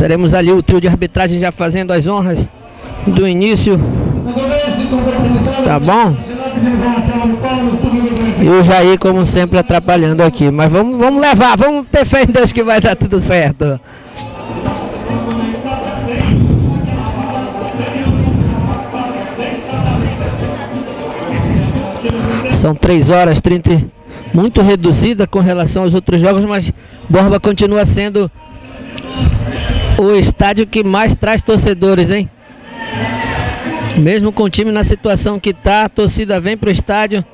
Teremos ali o trio de arbitragem já fazendo as honras do início. Tá bom? E o Jair, como sempre, atrapalhando aqui. Mas vamos levar, vamos ter fé em Deus que vai dar tudo certo. São 3h30, muito reduzida com relação aos outros jogos, mas Borba continua sendo o estádio que mais traz torcedores, hein? Mesmo com o time na situação que tá, a torcida vem pro estádio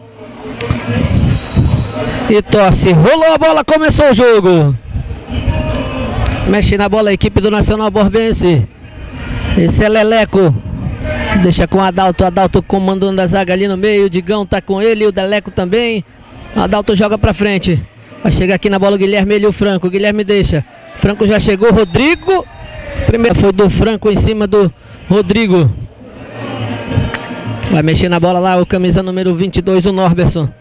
e torce. Rolou a bola, começou o jogo. Mexe na bola a equipe do Nacional Borbense. Esse é Leleco. Deixa com o Adalto. Adalto comandando a zaga ali no meio. O Digão tá com ele, o Leleco também. O Adalto joga pra frente. Vai chegar aqui na bola o Guilherme, ele e o Franco. O Guilherme deixa. Franco já chegou. Rodrigo. Primeiro foi do Franco em cima do Rodrigo. Vai mexer na bola lá o camisa número 22, o Norberson.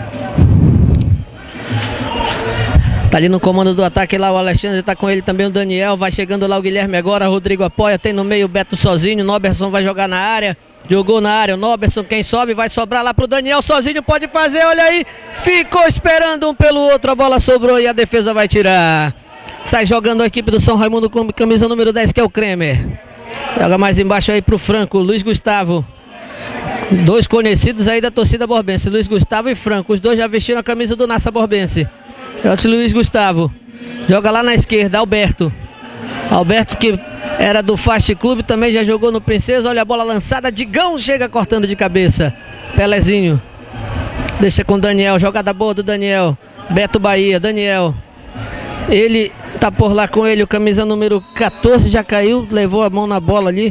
Tá ali no comando do ataque lá o Alexandre, tá com ele também o Daniel. Vai chegando lá o Guilherme agora, Rodrigo apoia, tem no meio o Beto sozinho. Norberson vai jogar na área, jogou na área. O Norberson, quem sobe, vai sobrar lá pro Daniel sozinho, pode fazer, olha aí. Ficou esperando um pelo outro, a bola sobrou e a defesa vai tirar. Sai jogando a equipe do São Raimundo com camisa número 10, que é o Kremer. Joga mais embaixo aí pro Franco, Luiz Gustavo. Dois conhecidos aí da torcida borbense, Luiz Gustavo e Franco. Os dois já vestiram a camisa do Nassa Borbense. É o Luiz Gustavo. Joga lá na esquerda, Alberto. Alberto, que era do Fast Clube, também já jogou no Princesa. Olha a bola lançada, Digão chega cortando de cabeça. Pelezinho. Deixa com o Daniel, jogada boa do Daniel. Beto Bahia, Daniel. Ele tá por lá com ele, o camisa número 14 já caiu, levou a mão na bola ali.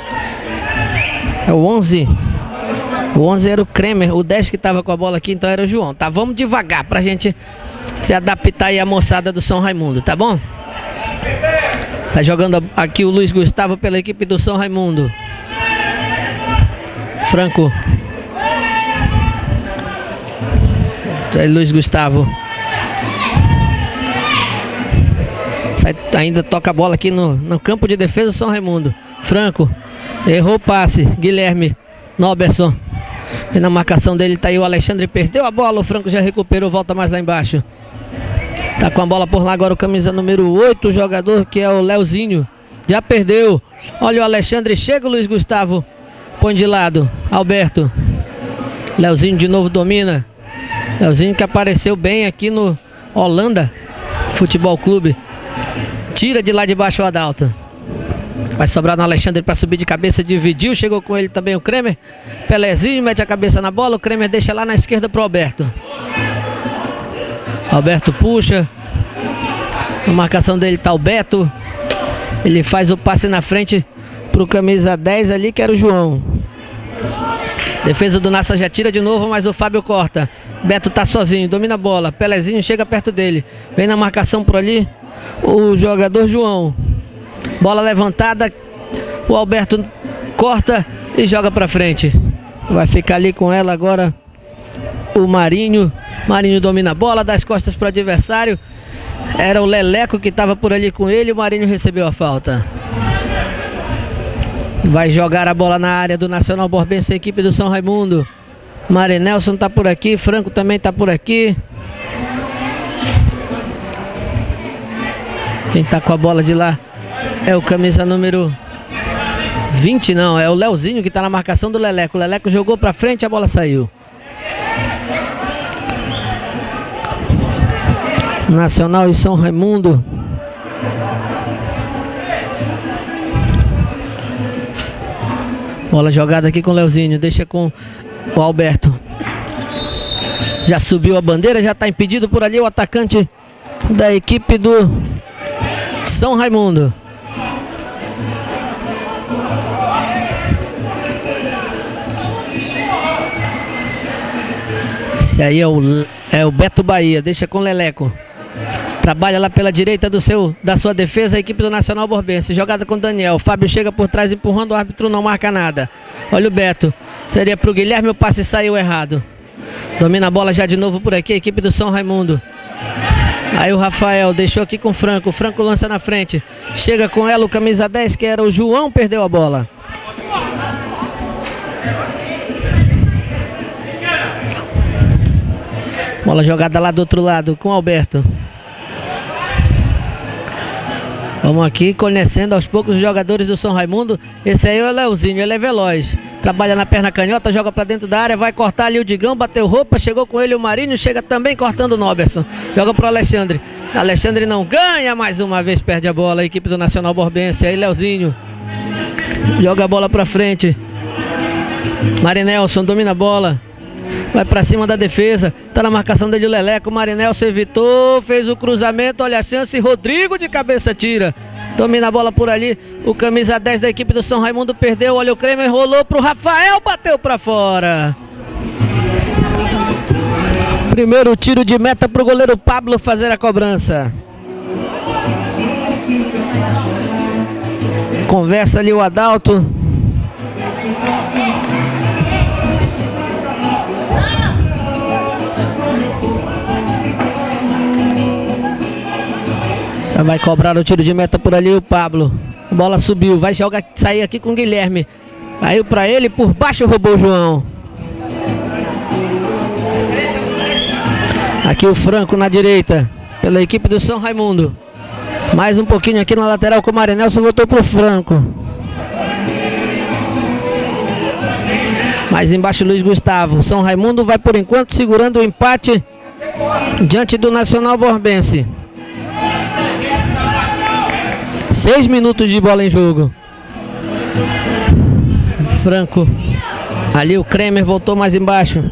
É o 11. O 11 era o Kremer, o 10 que tava com a bola aqui, então era o João. Tá, vamos devagar pra gente se adaptar aí a moçada do São Raimundo, tá bom? Tá jogando aqui o Luiz Gustavo pela equipe do São Raimundo. Franco. Aí Luiz Gustavo. Ainda toca a bola aqui no campo de defesa do São Raimundo. Franco. Errou o passe. Guilherme. Norberson. E na marcação dele tá aí o Alexandre. Perdeu a bola. O Franco já recuperou. Volta mais lá embaixo. Tá com a bola por lá agora o camisa número 8. O jogador que é o Leozinho. Já perdeu. Olha o Alexandre. Chega o Luiz Gustavo. Põe de lado. Alberto. Leozinho de novo domina. Leozinho que apareceu bem aqui no Holanda Futebol Clube. Tira de lá de baixo o Adalto. Vai sobrar no Alexandre para subir de cabeça, dividiu, chegou com ele também o Kremer. Pelezinho, mete a cabeça na bola, o Kremer deixa lá na esquerda pro Alberto. Alberto puxa. Na marcação dele tá o Beto. Ele faz o passe na frente pro camisa 10 ali, que era o João. Defesa do Nassa já tira de novo, mas o Fábio corta. Beto tá sozinho, domina a bola. Pelezinho chega perto dele. Vem na marcação por ali o jogador João. Bola levantada, o Alberto corta e joga pra frente. Vai ficar ali com ela agora o Marinho. Marinho domina a bola, dá as costas para o adversário. Era o Leleco que estava por ali com ele. O Marinho recebeu a falta. Vai jogar a bola na área do Nacional Borbense, a equipe do São Raimundo. Marinelson tá por aqui, Franco também tá por aqui. Quem tá com a bola de lá é o camisa número 20, não, é o Leozinho que tá na marcação do Leleco. O Leleco jogou pra frente, a bola saiu. Nacional e São Raimundo. Bola jogada aqui com o Leozinho, deixa com o Alberto. Já subiu a bandeira, já tá impedido por ali o atacante da equipe do São Raimundo. Esse aí é o Beto Bahia, deixa com o Leleco. Trabalha lá pela direita da sua defesa, a equipe do Nacional Borbense. Jogada com o Daniel. Fábio chega por trás empurrando, o árbitro não marca nada. Olha o Beto. Seria pro Guilherme, o passe saiu errado. Domina a bola já de novo por aqui, a equipe do São Raimundo. Aí o Rafael deixou aqui com o Franco. O Franco lança na frente. Chega com ela o camisa 10, que era o João, perdeu a bola. Bola jogada lá do outro lado com o Alberto. Vamos aqui conhecendo aos poucos os jogadores do São Raimundo. Esse aí é o Leozinho, ele é veloz. Trabalha na perna canhota, joga pra dentro da área, vai cortar ali o Digão, bateu roupa, chegou com ele o Marinho, chega também cortando o Noberson. Joga pro Alexandre. Alexandre não ganha, mais uma vez perde a bola, a equipe do Nacional Borbense. Aí Leozinho joga a bola pra frente. Marinelson domina a bola. Vai pra cima da defesa, tá na marcação dele o Leleco, o Marinelson evitou, fez o cruzamento, olha a chance, Rodrigo de cabeça tira, domina a bola por ali, o camisa 10 da equipe do São Raimundo perdeu, olha o Kremer, rolou pro Rafael, bateu pra fora. Primeiro tiro de meta pro goleiro Pablo fazer a cobrança. Conversa ali o Adalto. Vai cobrar o tiro de meta por ali o Pablo. A bola subiu, vai jogar, sair aqui com o Guilherme. Caiu pra ele, por baixo roubou o João. Aqui o Franco na direita, pela equipe do São Raimundo. Mais um pouquinho aqui na lateral com o Marinelson, voltou pro Franco. Mais embaixo Luiz Gustavo. São Raimundo vai por enquanto segurando o empate diante do Nacional Borbense. 6 minutos de bola em jogo. Franco. Ali o Kremer voltou mais embaixo.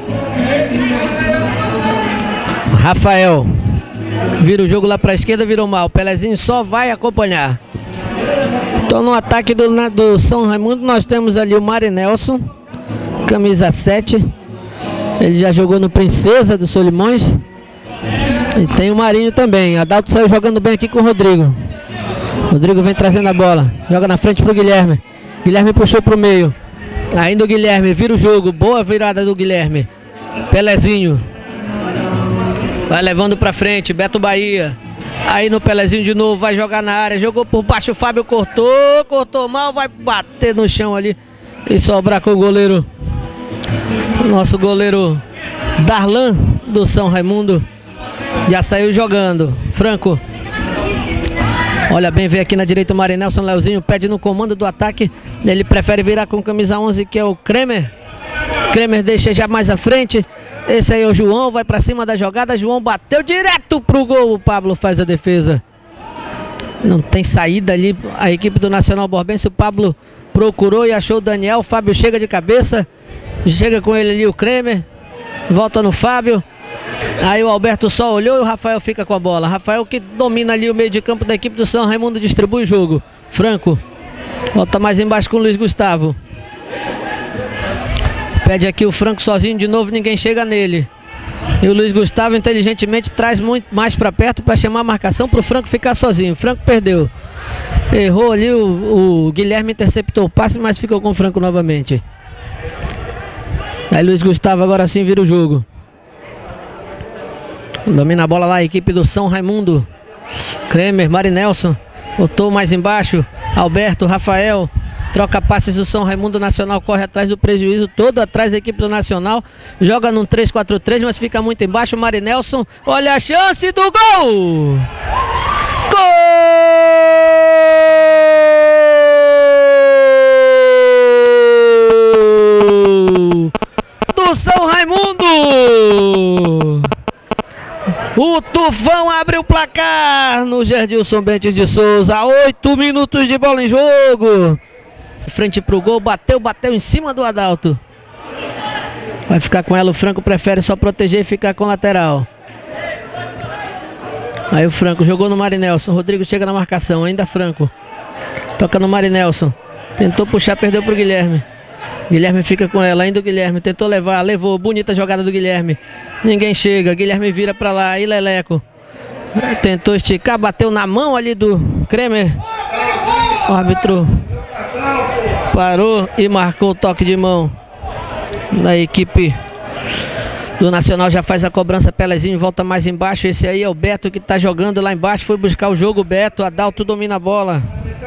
Rafael. Vira o jogo lá para a esquerda, virou mal. Pelezinho só vai acompanhar. Então no ataque do São Raimundo nós temos ali o Marinelson, camisa 7. Ele já jogou no Princesa dos Solimões. E tem o Marinho também. Adalto saiu jogando bem aqui com o Rodrigo. Rodrigo vem trazendo a bola. Joga na frente pro Guilherme. Guilherme puxou pro meio. Ainda o Guilherme vira o jogo. Boa virada do Guilherme. Pelezinho. Vai levando pra frente. Beto Bahia. Aí no Pelezinho de novo. Vai jogar na área. Jogou por baixo. O Fábio cortou. Cortou mal. Vai bater no chão ali. E sobrar com o goleiro. Nosso goleiro Darlan do São Raimundo. Já saiu jogando. Franco. Olha bem, vem aqui na direita o Marinelson. Leozinho pede no comando do ataque. Ele prefere virar com camisa 11, que é o Kremer. Kremer deixa já mais à frente. Esse aí é o João, vai pra cima da jogada. João bateu direto pro gol. O Pablo faz a defesa. Não tem saída ali a equipe do Nacional Borbense. O Pablo procurou e achou o Daniel. O Fábio chega de cabeça. Chega com ele ali o Kremer. Volta no Fábio. Aí o Alberto só olhou e o Rafael fica com a bola. Rafael que domina ali o meio de campo da equipe do São Raimundo, distribui o jogo. Franco. Volta mais embaixo com o Luiz Gustavo. Pede aqui o Franco sozinho de novo, ninguém chega nele. E o Luiz Gustavo inteligentemente traz muito mais para perto para chamar a marcação para o Franco ficar sozinho. Franco perdeu. Errou ali, o Guilherme interceptou o passe, mas ficou com o Franco novamente. Aí Luiz Gustavo agora sim vira o jogo. Domina a bola lá a equipe do São Raimundo. Kremer, Marinelson. Botou mais embaixo. Alberto, Rafael. Troca passes do São Raimundo. Nacional corre atrás do prejuízo. Todo atrás da equipe do Nacional. Joga num 3-4-3, mas fica muito embaixo. Marinelson. Olha a chance do gol! Gol! Do São Raimundo! O Tufão abre o placar no Gerdilson Bentes de Souza. 8 minutos de bola em jogo. Frente pro gol, bateu em cima do Adalto. Vai ficar com ela, o Franco prefere só proteger e ficar com o lateral. Aí o Franco jogou no Marinelson. Rodrigo chega na marcação, ainda Franco. Toca no Marinelson. Tentou puxar, perdeu pro Guilherme. Guilherme fica com ela, ainda o Guilherme tentou levar, levou, bonita jogada do Guilherme. Ninguém chega, Guilherme vira pra lá, aí Leleco. Tentou esticar, bateu na mão ali do Kremer. O árbitro parou e marcou o toque de mão da equipe do Nacional já faz a cobrança. Pelezinho volta mais embaixo. Esse aí é o Beto que tá jogando lá embaixo. Foi buscar o jogo, Beto. Adalto domina a bola.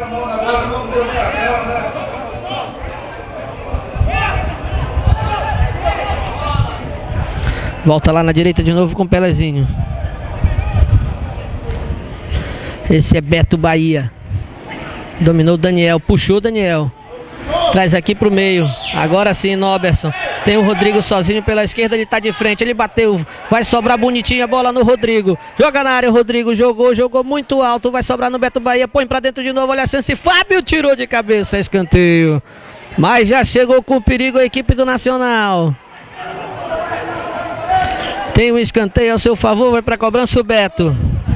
Volta lá na direita de novo com o Pelezinho. Esse é Beto Bahia. Dominou o Daniel, puxou o Daniel. Traz aqui pro meio. Agora sim, Noberson. Tem o Rodrigo sozinho pela esquerda, ele tá de frente, ele bateu. Vai sobrar bonitinha a bola no Rodrigo. Joga na área, o Rodrigo jogou muito alto. Vai sobrar no Beto Bahia, põe pra dentro de novo. Olha a chance, Fábio tirou de cabeça, escanteio. Mas já chegou com perigo a equipe do Nacional. Tem um escanteio ao seu favor, vai pra cobrança o Beto.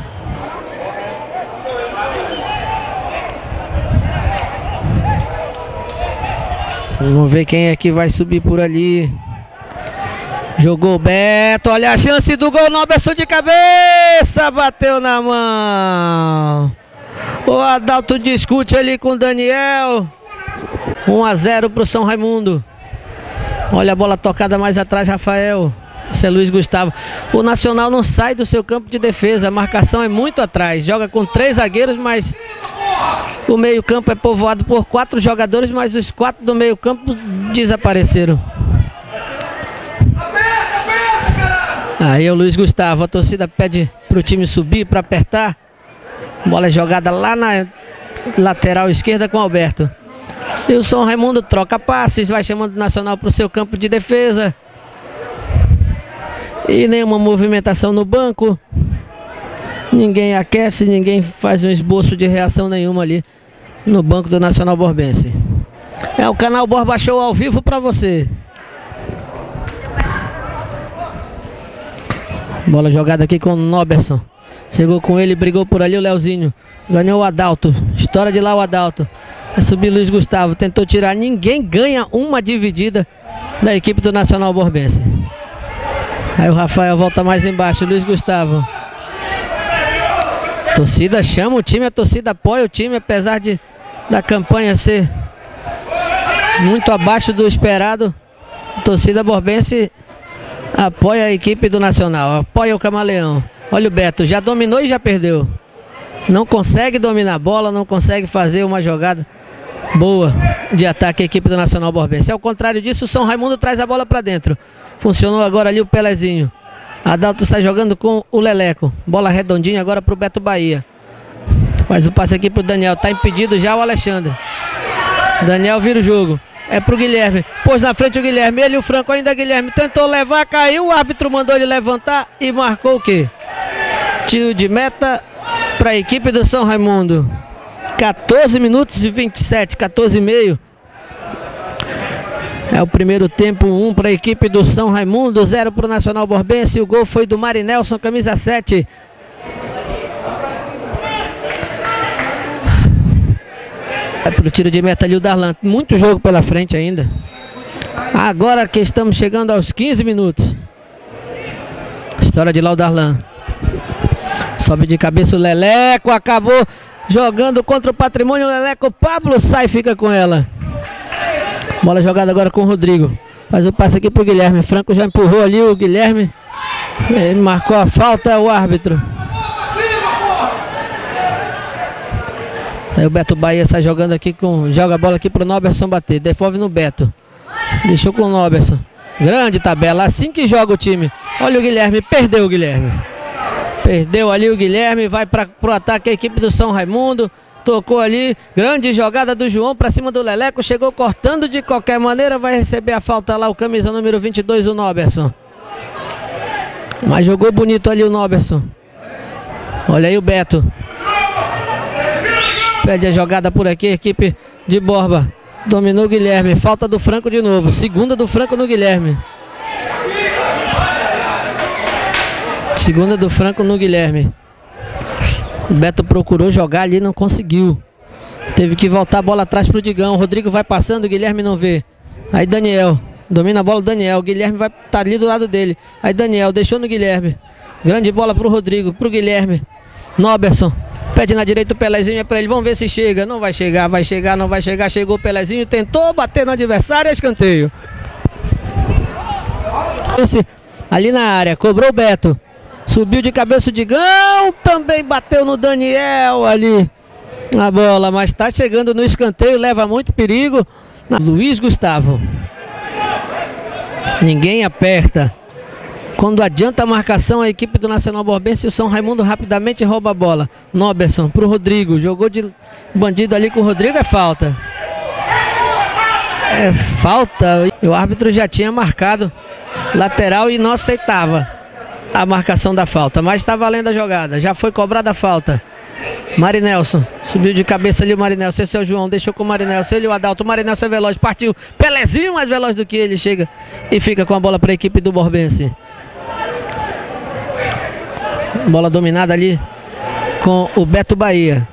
Vamos ver quem é que vai subir por ali. Jogou o Beto, olha a chance do gol, Noberson de cabeça, bateu na mão. O Adalto discute ali com o Daniel. 1-0 pro São Raimundo. Olha a bola tocada mais atrás, Rafael. Esse é Luiz Gustavo. O Nacional não sai do seu campo de defesa, a marcação é muito atrás. Joga com 3 zagueiros, mas o meio campo é povoado por 4 jogadores, mas os 4 do meio campo desapareceram. Aí é o Luiz Gustavo, a torcida pede pro time subir, para apertar. Bola é jogada lá na lateral esquerda com o Alberto. E o São Raimundo troca passes, vai chamando o Nacional pro seu campo de defesa. E nenhuma movimentação no banco. Ninguém aquece, ninguém faz um esboço de reação nenhuma ali no banco do Nacional Borbense. É o canal Borba Show ao vivo para você. Bola jogada aqui com o Noberson. Chegou com ele, brigou por ali o Leozinho. Ganhou o Adalto. História de lá o Adalto. Vai subir Luiz Gustavo. Tentou tirar. Ninguém ganha uma dividida da equipe do Nacional Borbense. Aí o Rafael volta mais embaixo. Luiz Gustavo. A torcida chama o time, a torcida apoia o time, apesar da campanha ser muito abaixo do esperado. A torcida borbense apoia a equipe do Nacional, apoia o Camaleão. Olha o Beto, já dominou e já perdeu. Não consegue dominar a bola, não consegue fazer uma jogada boa de ataque a equipe do Nacional Borbense. Ao contrário disso, o São Raimundo traz a bola para dentro. Funcionou agora ali o Pelezinho. Adalto sai jogando com o Leleco. Bola redondinha agora pro Beto Bahia. Faz o passe aqui pro Daniel. Tá impedido já o Alexandre. Daniel vira o jogo. É pro Guilherme. Pôs na frente o Guilherme. Ele e o Franco ainda. Guilherme tentou levar, caiu. O árbitro mandou ele levantar e marcou o quê? Tiro de meta para a equipe do São Raimundo. 14 minutos e 27, 14 e meio. É o primeiro tempo, 1 para a equipe do São Raimundo, 0 para o Nacional Borbense. O gol foi do Marinelson, camisa 7. É para o tiro de meta ali o Darlan. Muito jogo pela frente ainda. Agora que estamos chegando aos 15 minutos. História de lá o Darlan. Sobe de cabeça o Leleco, acabou jogando contra o Patrimônio. O Leleco, Pablo sai e fica com ela. Bola jogada agora com o Rodrigo. Faz o passe aqui pro Guilherme. Franco já empurrou ali o Guilherme. Ele marcou a falta, o árbitro. Aí o Beto Bahia sai jogando aqui com. Joga a bola aqui pro Noberson bater. Devolve no Beto. Deixou com o Noberson. Grande tabela. Assim que joga o time. Olha o Guilherme. Perdeu o Guilherme. Perdeu ali o Guilherme. Vai pro ataque a equipe do São Raimundo. Tocou ali, grande jogada do João para cima do Leleco, chegou cortando de qualquer maneira, vai receber a falta lá o camisa número 22, o Noberson. Mas jogou bonito ali o Noberson. Olha aí o Beto. Pede a jogada por aqui, a equipe de Borba. Dominou o Guilherme, falta do Franco de novo, segunda do Franco no Guilherme. Segunda do Franco no Guilherme. O Beto procurou jogar ali, não conseguiu. Teve que voltar a bola atrás pro Digão. O Rodrigo vai passando, o Guilherme não vê. Aí Daniel, domina a bola o Daniel. O Guilherme vai estar ali do lado dele. Aí Daniel, deixou no Guilherme. Grande bola pro Rodrigo, pro Guilherme. Noberson, pede na direita o Pelezinho, é pra ele. Vamos ver se chega. Não vai chegar, vai chegar, não vai chegar. Chegou o Pelezinho, tentou bater no adversário, escanteio. ali na área, cobrou o Beto. Subiu de cabeça o Digão, também bateu no Daniel ali na bola, mas está chegando no escanteio, leva muito perigo. Luiz Gustavo. Ninguém aperta. Quando adianta a marcação, a equipe do Nacional Borbense, o São Raimundo rapidamente rouba a bola. Noberson para o Rodrigo, jogou de bandido ali com o Rodrigo, é falta. É falta, o árbitro já tinha marcado lateral e não aceitava a marcação da falta, mas está valendo a jogada, já foi cobrada a falta. Marinelson, subiu de cabeça ali o Marinelson, esse é o João, deixou com o Marinelson, ele e o Adalto, o Marinelson é veloz, partiu, Pelezinho mais veloz do que ele, chega e fica com a bola para a equipe do Borbense. Bola dominada ali com o Beto Bahia.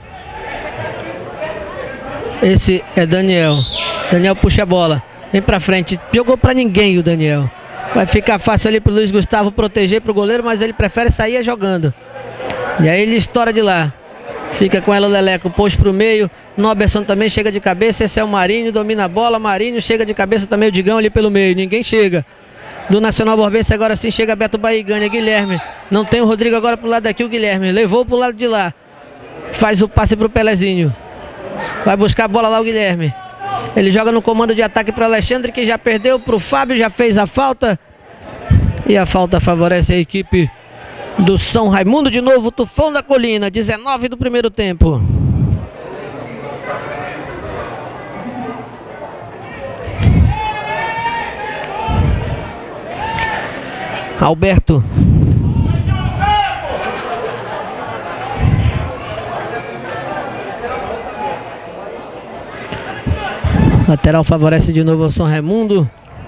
Esse é Daniel. Daniel puxa a bola, vem pra frente, jogou pra ninguém o Daniel. Vai ficar fácil ali pro Luiz Gustavo proteger pro goleiro, mas ele prefere sair jogando. E aí ele estoura de lá. Fica com ela o Leleco, pôs pro meio. Noberson também chega de cabeça, esse é o Marinho, domina a bola. Marinho chega de cabeça também, o Digão ali pelo meio, ninguém chega. Do Nacional Borbense agora sim chega Beto Bahia e ganha. Guilherme, não tem o Rodrigo agora pro lado daqui, o Guilherme levou pro lado de lá. Faz o passe pro Pelezinho. Vai buscar a bola lá o Guilherme. Ele joga no comando de ataque para Alexandre, que já perdeu para o Fábio, já fez a falta. E a falta favorece a equipe do São Raimundo de novo, Tufão da Colina, 19 do primeiro tempo. Alberto. Lateral favorece de novo o São Raimundo.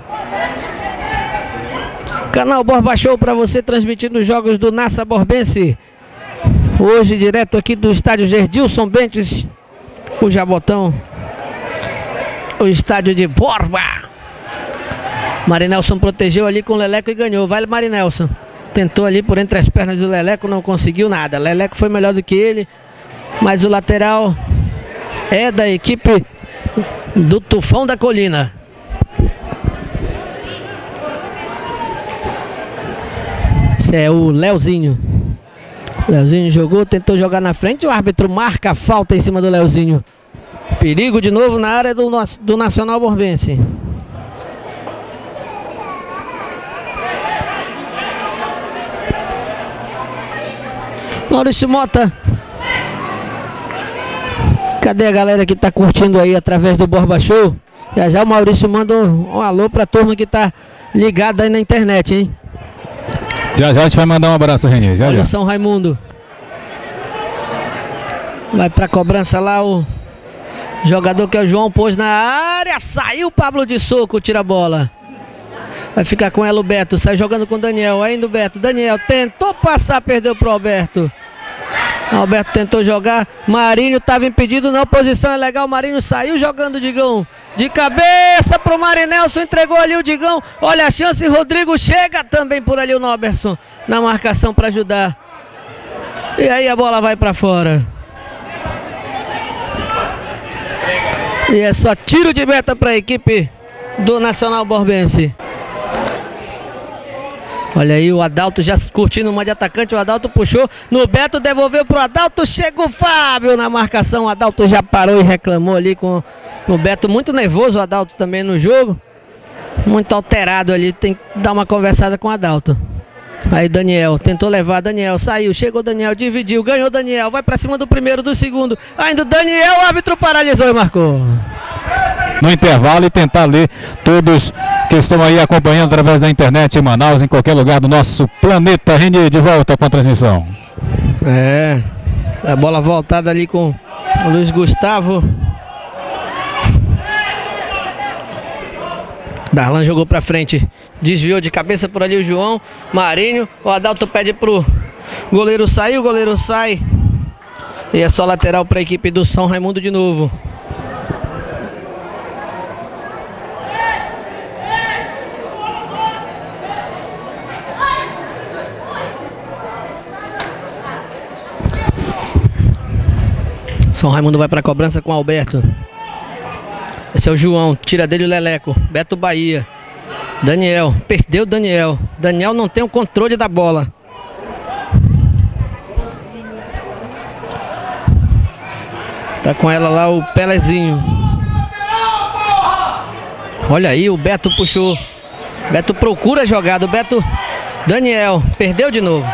Canal Borba Show para você transmitindo os jogos do Nassa Borbense. Hoje direto aqui do estádio Gerdilson Bentes, o Jabotão, o estádio de Borba. Marinelson protegeu ali com o Leleco e ganhou. Vai Marinelson. Tentou ali por entre as pernas do Leleco, não conseguiu nada. Leleco foi melhor do que ele, mas o lateral é da equipe do Tufão da Colina. Esse é o Leozinho. Leozinho jogou, tentou jogar na frente, o árbitro marca a falta em cima do Leozinho. Perigo de novo na área do Nacional Borbense. Maurício Mota. Cadê a galera que tá curtindo aí através do Borba Show? Já já o Maurício manda um alô pra turma que tá ligada aí na internet, hein? Já já a gente vai mandar um abraço, Renê. Já olha já. O São Raimundo. Vai pra cobrança lá o jogador que é o João, pôs na área, saiu o Pablo de soco, tira a bola. Vai ficar com ela o Beto, sai jogando com o Daniel, ainda o Beto. Daniel tentou passar, perdeu pro Alberto. Alberto tentou jogar, Marinho estava impedido, não, posição é legal, Marinho saiu jogando o Digão. De cabeça pro Marinelson, entregou ali o Digão, olha a chance, Rodrigo chega também por ali o Noberson na marcação para ajudar. E aí a bola vai para fora. E é só tiro de meta para a equipe do Nacional Borbense. Olha aí o Adalto já curtindo uma de atacante, o Adalto puxou no Beto, devolveu pro Adalto, chega o Fábio na marcação, o Adalto já parou e reclamou ali com o Beto, muito nervoso o Adalto também no jogo, muito alterado ali, tem que dar uma conversada com o Adalto. Aí Daniel, tentou levar, Daniel saiu, chegou Daniel, dividiu, ganhou Daniel, vai pra cima do primeiro, do segundo, ainda o Daniel, o árbitro paralisou e marcou. No intervalo e tentar ler todos que estão aí acompanhando através da internet em Manaus, em qualquer lugar do nosso planeta. Renê, de volta com a transmissão. É, a bola voltada ali com o Luiz Gustavo. Darlan jogou pra frente, desviou de cabeça por ali o João, Marinho, o Adalto pede pro goleiro sair, o goleiro sai. E é só lateral para a equipe do São Raimundo de novo. São Raimundo vai para a cobrança com o Alberto. Esse é o João, tira dele o Leleco. Beto Bahia. Daniel, perdeu o Daniel. Daniel não tem o controle da bola. Tá com ela lá o Pelezinho. Olha aí, o Beto puxou. Beto procura a jogada. O Beto, Daniel, perdeu de novo.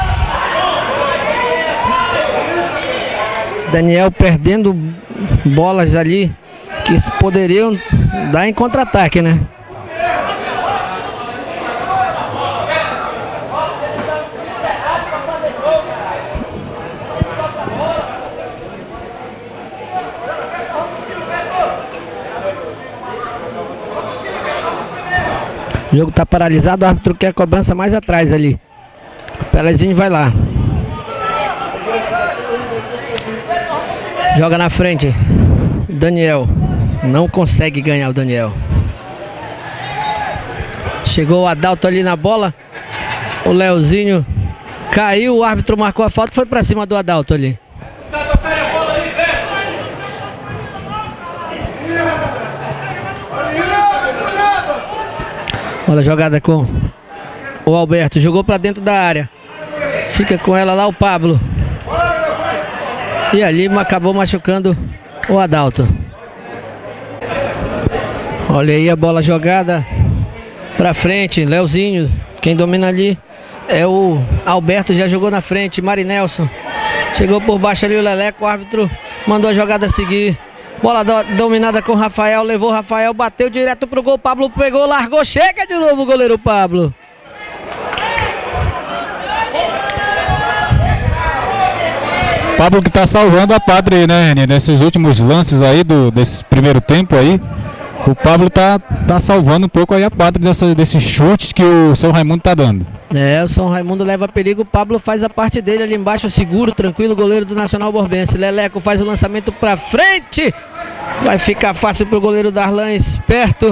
Daniel perdendo bolas ali que poderiam dar em contra-ataque, né? O jogo tá paralisado, o árbitro quer a cobrança mais atrás ali. O Pelezinho vai lá. Joga na frente. Daniel. Não consegue ganhar o Daniel. Chegou o Adalto ali na bola. O Leozinho caiu, o árbitro marcou a falta e foi pra cima do Adalto ali. Olha a jogada com o Alberto. Jogou pra dentro da área. Fica com ela lá o Pablo. E ali acabou machucando o Adalto. Olha aí a bola jogada pra frente. Leozinho. Quem domina ali é o Alberto. Já jogou na frente. Marinelson. Chegou por baixo ali o Leleco. O árbitro mandou a jogada seguir. Bola dominada com o Rafael, levou o Rafael, bateu direto pro gol, Pablo pegou, largou, chega de novo o goleiro Pablo. Pablo que tá salvando a pátria aí, né, Renê? Nesses últimos lances aí desse primeiro tempo aí, o Pablo tá salvando um pouco aí a pátria desses chutes que o São Raimundo tá dando. É, o São Raimundo leva perigo, o Pablo faz a parte dele ali embaixo, seguro, tranquilo, goleiro do Nacional Borbense. Leleco faz o lançamento pra frente, vai ficar fácil pro goleiro Darlan, esperto.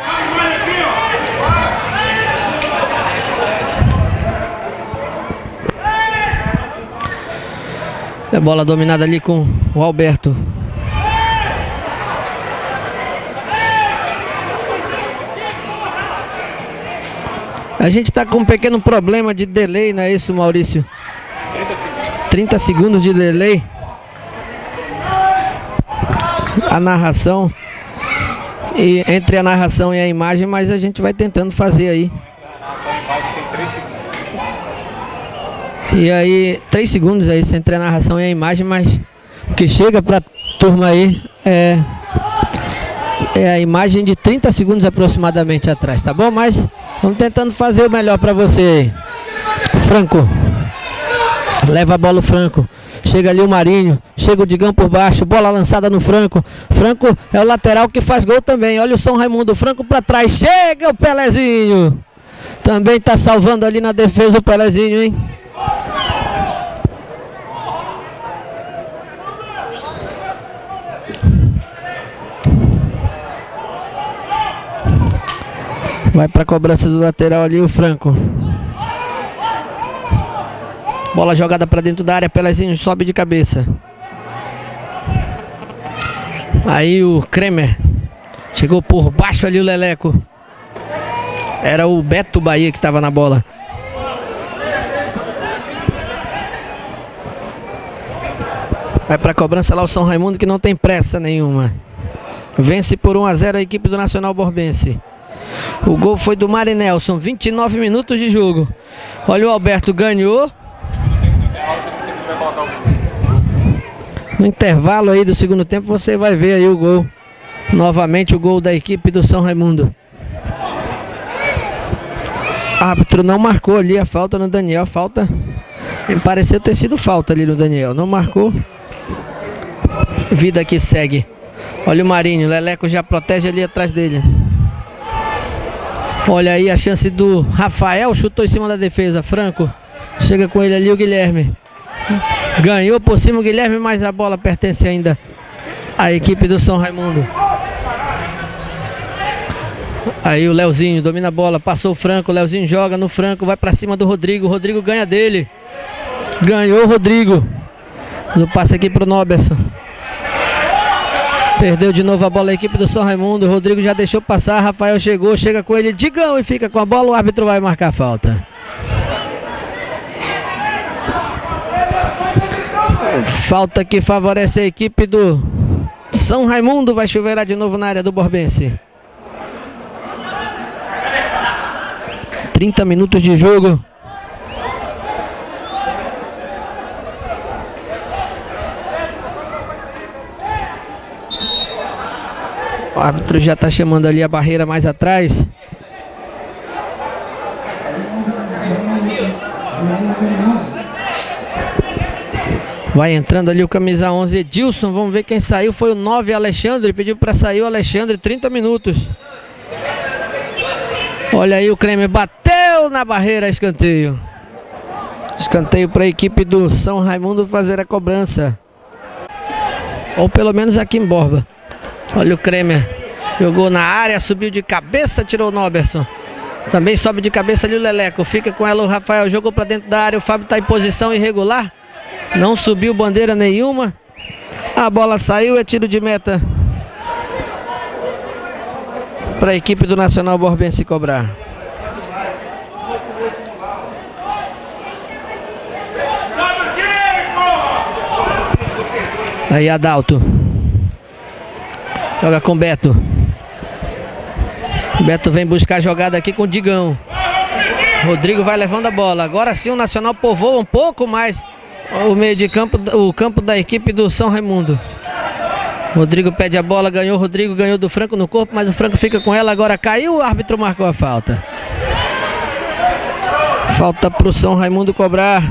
A bola dominada ali com o Alberto. A gente está com um pequeno problema de delay, não é isso, Maurício? 30 segundos de delay. A narração. E entre a narração e a imagem, mas a gente vai tentando fazer aí. E aí, 3 segundos aí entre a narração e a imagem, mas o que chega pra turma aí é a imagem de 30 segundos aproximadamente atrás, tá bom? Mas vamos tentando fazer o melhor pra você aí. Franco. Leva a bola o Franco. Chega ali o Marinho. Chega o Digão por baixo. Bola lançada no Franco. Franco é o lateral que faz gol também. Olha o São Raimundo. Franco pra trás. Chega o Pelezinho. Também tá salvando ali na defesa o Pelezinho, hein? Vai para a cobrança do lateral ali o Franco. Bola jogada para dentro da área. Pelezinho sobe de cabeça. Aí o Kremer. Chegou por baixo ali o Leleco. Era o Beto Bahia que estava na bola. Vai para a cobrança lá o São Raimundo, que não tem pressa nenhuma. Vence por 1-0 a equipe do Nacional Borbense. O gol foi do Marinelson, 29 minutos de jogo. Olha o Alberto, ganhou. No intervalo aí do segundo tempo você vai ver aí o gol. Novamente o gol da equipe do São Raimundo. O árbitro não marcou ali a falta no Daniel. Falta, me pareceu ter sido falta ali no Daniel. Não marcou. Vida que segue. Olha o Marinho, Leleco já protege ali atrás dele. Olha aí a chance do Rafael, chutou em cima da defesa, Franco. Chega com ele ali o Guilherme. Ganhou por cima o Guilherme, mas a bola pertence ainda à equipe do São Raimundo. Aí o Leozinho domina a bola, passou o Franco, o Leozinho joga no Franco, vai pra cima do Rodrigo, o Rodrigo ganha dele. Ganhou o Rodrigo. No passe aqui pro Noberson. Perdeu de novo a bola a equipe do São Raimundo. O Rodrigo já deixou passar. Rafael chegou, chega com ele. Digão e fica com a bola. O árbitro vai marcar a falta. Falta que favorece a equipe do São Raimundo. Vai chuveirar de novo na área do Borbense. 30 minutos de jogo. O árbitro já está chamando ali a barreira mais atrás. Vai entrando ali o camisa 11 Edilson. Vamos ver quem saiu. Foi o 9 Alexandre. Pediu para sair o Alexandre. 30 minutos. Olha aí o Kremer. Bateu na barreira. Escanteio. Escanteio para a equipe do São Raimundo fazer a cobrança. Ou pelo menos aqui em Borba. Olha o Kremer. Jogou na área. Subiu de cabeça. Tirou o Noberson. Também sobe de cabeça ali o Leleco. Fica com ela o Rafael. Jogou para dentro da área. O Fábio está em posição irregular. Não subiu bandeira nenhuma. A bola saiu. É tiro de meta para a equipe do Nacional Borbense cobrar. Aí Adalto. Joga com Beto. Beto vem buscar a jogada aqui com o Digão. Rodrigo vai levando a bola. Agora sim o Nacional povoa um pouco mais o meio de campo, o campo da equipe do São Raimundo. Rodrigo pede a bola, ganhou. Rodrigo ganhou do Franco no corpo, mas o Franco fica com ela. Agora caiu, o árbitro marcou a falta. Falta para o São Raimundo cobrar.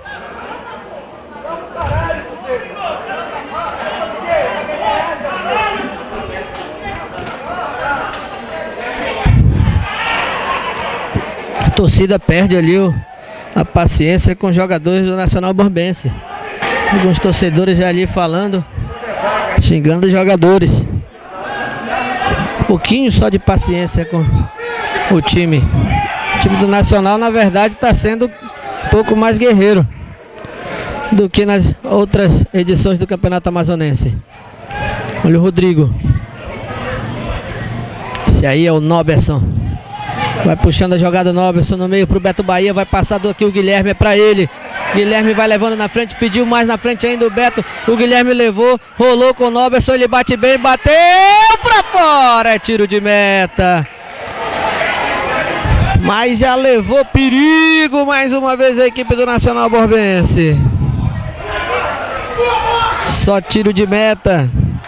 A torcida perde ali a paciência com os jogadores do Nacional Borbense. Alguns torcedores ali falando, xingando os jogadores. Um pouquinho só de paciência com o time. O time do Nacional, na verdade, está sendo um pouco mais guerreiro do que nas outras edições do Campeonato Amazonense. Olha o Rodrigo. Esse aí é o Noberson. Vai puxando a jogada Noberson no meio pro Beto Bahia. Vai passar aqui o Guilherme, é pra ele. Guilherme vai levando na frente, pediu mais na frente ainda o Beto. O Guilherme levou, rolou com o Noberson. Ele bate bem, bateu pra fora. É tiro de meta. Mas já levou perigo mais uma vez a equipe do Nacional Borbense. Só tiro de meta.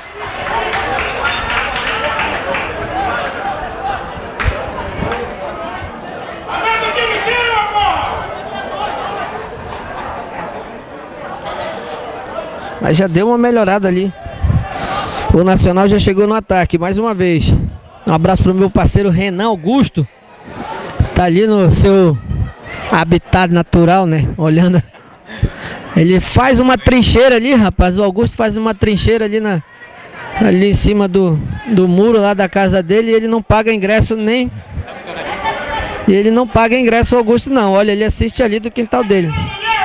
Mas já deu uma melhorada ali. O Nacional já chegou no ataque mais uma vez. Um abraço pro meu parceiro Renan Augusto. Tá ali no seu habitat natural, né? Olhando. Ele faz uma trincheira ali, rapaz. O Augusto faz uma trincheira ali ali em cima do muro lá da casa dele. E ele não paga ingresso nem. E ele não paga ingresso, o Augusto não. Olha, ele assiste ali do quintal dele.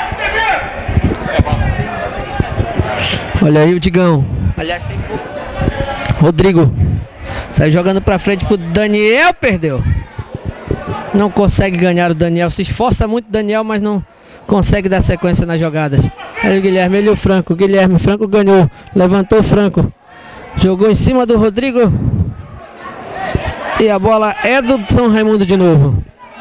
Olha aí o Digão. Aliás, tem pouco. Rodrigo. Sai jogando pra frente pro Daniel. Perdeu. Não consegue ganhar o Daniel. Se esforça muito o Daniel, mas não consegue dar sequência nas jogadas. Aí o Guilherme, ele e o Franco. Guilherme, Franco ganhou. Levantou o Franco. Jogou em cima do Rodrigo. E a bola é do São Raimundo de novo.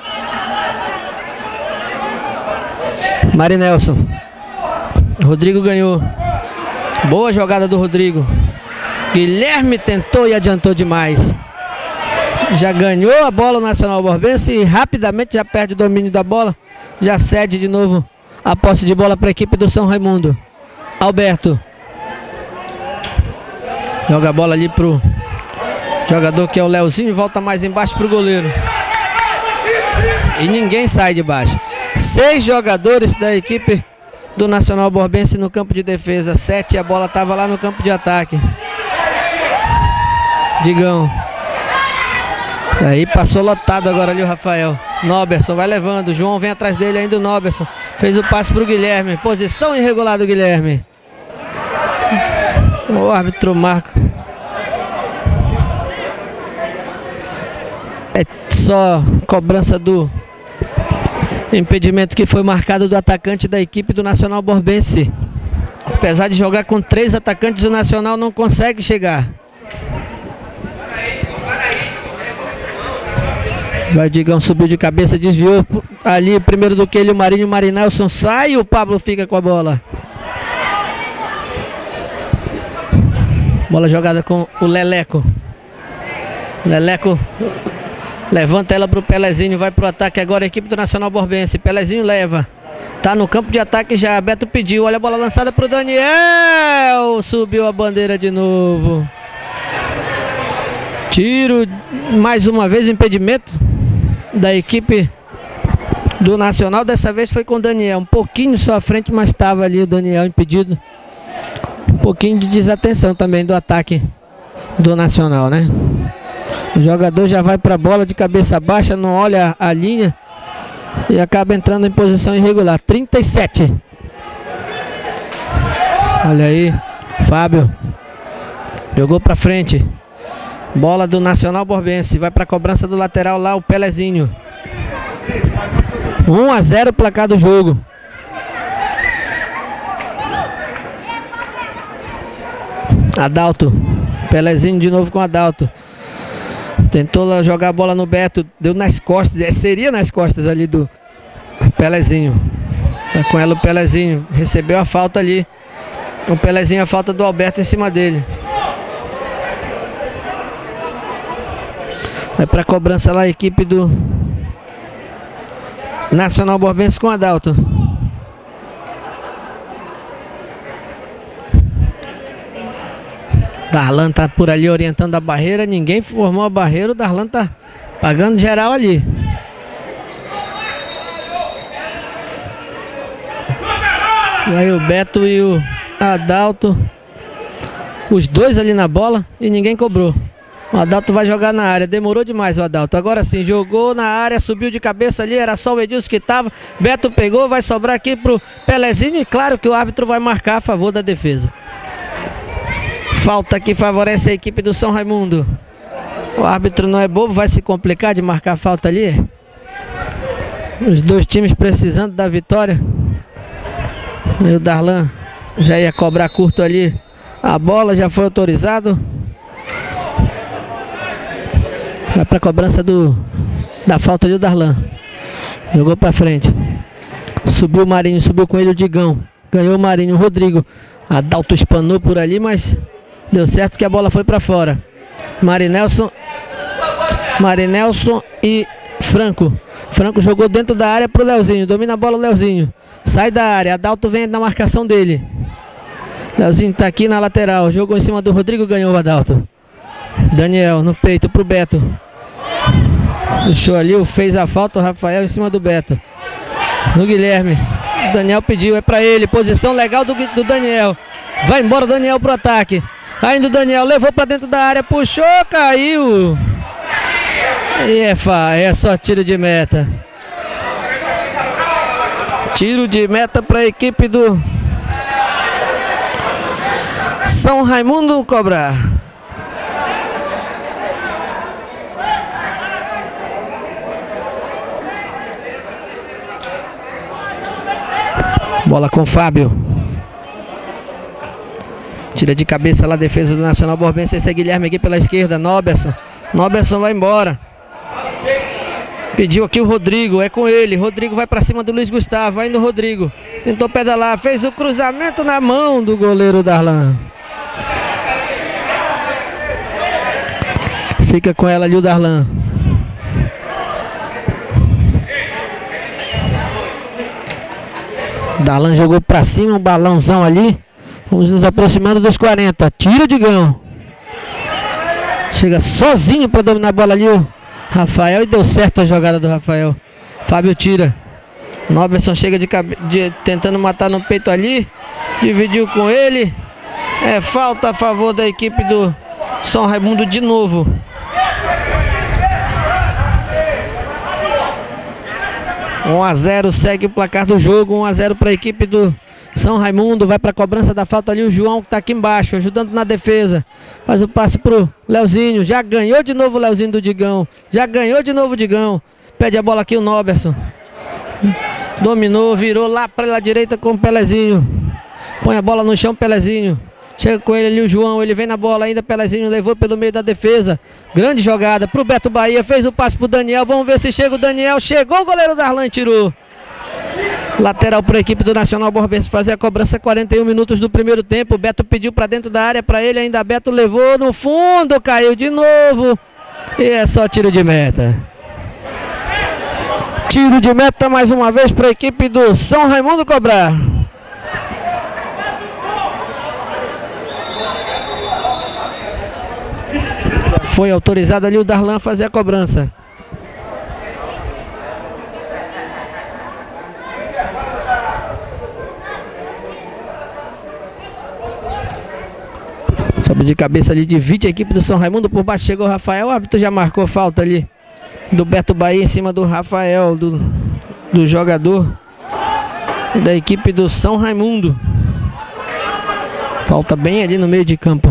Marinelson. Rodrigo ganhou. Boa jogada do Rodrigo. Guilherme tentou e adiantou demais. Já ganhou a bola o Nacional Borbense e rapidamente já perde o domínio da bola. Já cede de novo a posse de bola para a equipe do São Raimundo. Alberto. Joga a bola ali pro jogador que é o Leozinho. Volta mais embaixo pro goleiro. E ninguém sai de baixo. 6 jogadores da equipe do Nacional Borbense no campo de defesa. 7, a bola estava lá no campo de ataque. Digão. Aí passou lotado agora ali o Rafael. Noberson vai levando. O João vem atrás dele ainda. O Noberson fez o passe para o Guilherme. Posição irregular do Guilherme. O árbitro marca só cobrança do impedimento que foi marcado do atacante da equipe do Nacional Borbense. Apesar de jogar com 3 atacantes, o Nacional não consegue chegar. Vai, Digão subiu de cabeça, desviou ali primeiro do que ele, o Marinho. Marinelson sai e o Pablo fica com a bola. Bola jogada com o Leleco. Leleco levanta ela para o Pelezinho, vai para o ataque agora a equipe do Nacional Borbense. Pelezinho leva, tá no campo de ataque já, Beto pediu, olha a bola lançada para o Daniel, subiu a bandeira de novo. Tiro, mais uma vez impedimento da equipe do Nacional, dessa vez foi com o Daniel, um pouquinho só à frente, mas estava ali o Daniel impedido. Um pouquinho de desatenção também do ataque do Nacional, né? O jogador já vai para a bola de cabeça baixa, não olha a linha e acaba entrando em posição irregular. 37. Olha aí, Fábio jogou para frente. Bola do Nacional Borbense, vai para a cobrança do lateral lá, o Pelezinho. 1-0 o placar do jogo. Adalto, Pelezinho de novo com Adalto. Tentou jogar a bola no Beto, deu nas costas, seria nas costas ali do Pelezinho. Tá com ela o Pelezinho, recebeu a falta ali. O Pelezinho, a falta do Alberto em cima dele. Vai para a cobrança lá a equipe do Nacional Borbense com Adalto. Darlan tá por ali orientando a barreira, ninguém formou a barreira, o Darlan tá pagando geral ali. E aí o Beto e o Adalto, os dois ali na bola e ninguém cobrou. O Adalto vai jogar na área, demorou demais o Adalto. Agora sim, jogou na área, subiu de cabeça ali, era só o Edilson que tava. Beto pegou, vai sobrar aqui pro Pelezinho e claro que o árbitro vai marcar a favor da defesa. Falta que favorece a equipe do São Raimundo. O árbitro não é bobo, vai se complicar de marcar a falta ali. Os dois times precisando da vitória. E o Darlan já ia cobrar curto ali. A bola já foi autorizado. Vai para a cobrança da falta ali o Darlan. Jogou para frente. Subiu o Marinho, subiu com ele o Digão. Ganhou o Marinho, o Rodrigo. Adalto espanou por ali, mas deu certo que a bola foi para fora. Marinelson e Franco. Franco jogou dentro da área pro Leozinho. Domina a bola o Leozinho. Sai da área. Adalto vem na marcação dele. Leozinho tá aqui na lateral. Jogou em cima do Rodrigo, ganhou o Adalto. Daniel no peito pro Beto. Deixou ali, fez a falta o Rafael em cima do Beto. No Guilherme. O Daniel pediu, é pra ele. Posição legal do Daniel. Vai embora o Daniel pro ataque. Ainda o Daniel levou pra dentro da área, puxou, caiu. E é só tiro de meta. Tiro de meta para a equipe do São Raimundo cobrar. Bola com o Fábio. Tira de cabeça lá a defesa do Nacional Borbense. Esse é Guilherme aqui pela esquerda. Noberson vai embora. Pediu aqui o Rodrigo, é com ele. Rodrigo vai para cima do Luiz Gustavo. Vai no Rodrigo. Tentou pedalar, fez o cruzamento na mão do goleiro Darlan. Fica com ela ali o Darlan. Darlan jogou para cima, um balãozão ali. Vamos nos aproximando dos 40. Tira o Digão. Chega sozinho para dominar a bola ali o Rafael e deu certo a jogada do Rafael. Fábio tira. Noberson chega tentando matar no peito ali. Dividiu com ele. É falta a favor da equipe do São Raimundo de novo. (1-0) segue o placar do jogo. 1-0 para a equipe do São Raimundo vai para a cobrança da falta ali. O João que está aqui embaixo, ajudando na defesa. Faz o passe pro Leozinho. Já ganhou de novo o Leozinho do Digão. Já ganhou de novo o Digão. Pede a bola aqui o Noberson. Dominou, virou lá para a direita com o Pelezinho. Põe a bola no chão, Pelezinho. Chega com ele ali o João, ele vem na bola ainda, Pelezinho levou pelo meio da defesa. Grande jogada pro Beto Bahia, fez o passe pro Daniel, vamos ver se chega o Daniel. Chegou o goleiro Darlan, tirou. Lateral para a equipe do Nacional Borbense fazer a cobrança, 41 minutos do primeiro tempo. O Beto pediu para dentro da área para ele, ainda Beto levou no fundo, caiu de novo. E é só tiro de meta. Tiro de meta mais uma vez para a equipe do São Raimundo cobrar. Foi autorizado ali o Darlan a fazer a cobrança. Sobe de cabeça ali, divide a equipe do São Raimundo. Por baixo chegou o Rafael. O árbitro já marcou falta ali do Beto Bahia em cima do Rafael, do jogador da equipe do São Raimundo. Falta bem ali no meio de campo.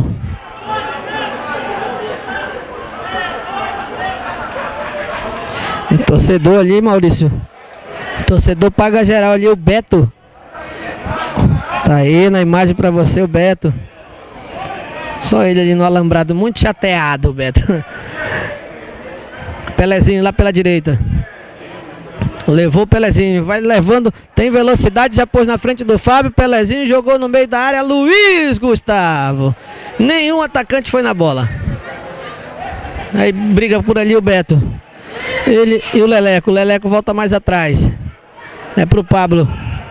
Torcedor ali, Maurício. Torcedor paga geral ali, o Beto. Tá aí na imagem pra você, o Beto. Só ele ali no alambrado, muito chateado, o Beto. Pelezinho lá pela direita. Levou o Pelezinho, vai levando, tem velocidade, já pôs na frente do Fábio. Pelezinho jogou no meio da área, Luiz Gustavo. Nenhum atacante foi na bola. Aí briga por ali o Beto. Ele e o Leleco volta mais atrás. É pro Pablo.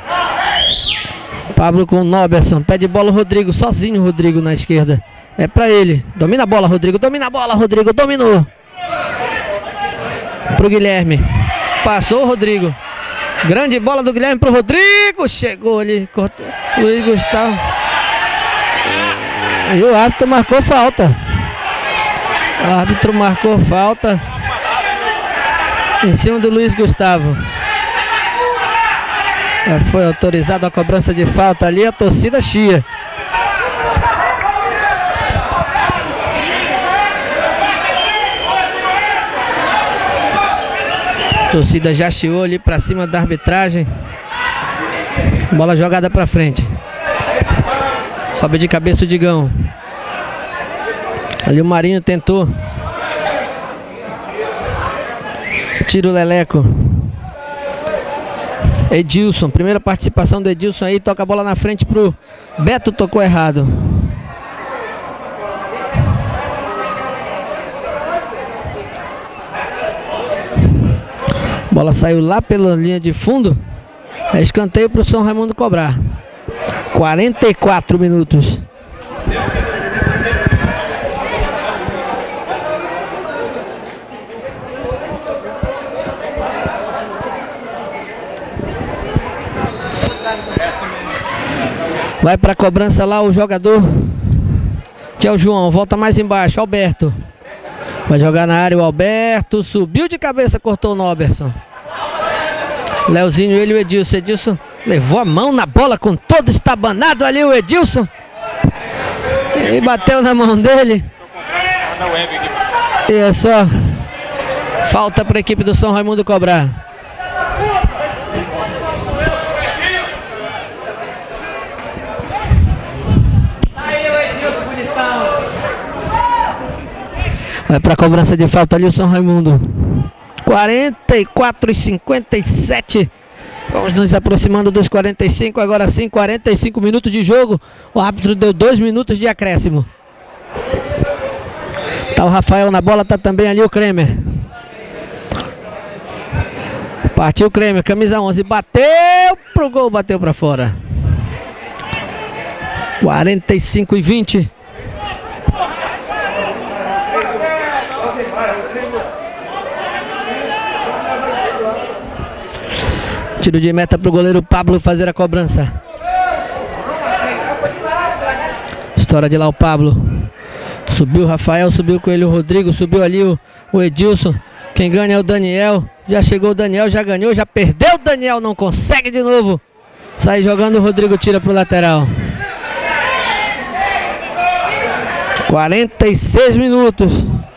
Pablo com o Noberson. Pede bola o Rodrigo, sozinho o Rodrigo na esquerda. É pra ele. Domina a bola, Rodrigo. Domina a bola, Rodrigo. Dominou. Pro Guilherme. Passou o Rodrigo. Grande bola do Guilherme pro Rodrigo. Chegou ali. Cortou. Luiz Gustavo. E o árbitro marcou falta. O árbitro marcou falta em cima do Luiz Gustavo. Foi autorizada a cobrança de falta ali, a torcida chia. A torcida já chiou ali pra cima da arbitragem. Bola jogada pra frente. Sobe de cabeça o Digão. Ali o Marinho tentou. Tira o Leleco. Edilson, primeira participação do Edilson aí, toca a bola na frente pro Beto, tocou errado. Bola saiu lá pela linha de fundo. É escanteio pro São Raimundo cobrar. 44 minutos. Vai para a cobrança lá o jogador, que é o João, volta mais embaixo, Alberto. Vai jogar na área o Alberto, subiu de cabeça, cortou o Noberson. Leozinho, ele e o Edilson. Edilson levou a mão na bola com todo estabanado ali o Edilson. E bateu na mão dele. E é só falta para a equipe do São Raimundo cobrar. Vai para a cobrança de falta ali o São Raimundo. 44 e 57. Vamos nos aproximando dos 45. Agora sim, 45 minutos de jogo. O árbitro deu 2 minutos de acréscimo. Tá o Rafael na bola, tá também ali o Kremer. Partiu o Kremer, camisa 11. Bateu pro gol, bateu para fora. 45 e 20. Tiro de meta para o goleiro Pablo fazer a cobrança. Estoura de lá o Pablo. Subiu o Rafael, subiu com ele o Rodrigo, subiu ali o Edilson. Quem ganha é o Daniel. Já chegou o Daniel, já ganhou, já perdeu o Daniel, não consegue de novo. Sai jogando, o Rodrigo tira pro lateral. 46 minutos.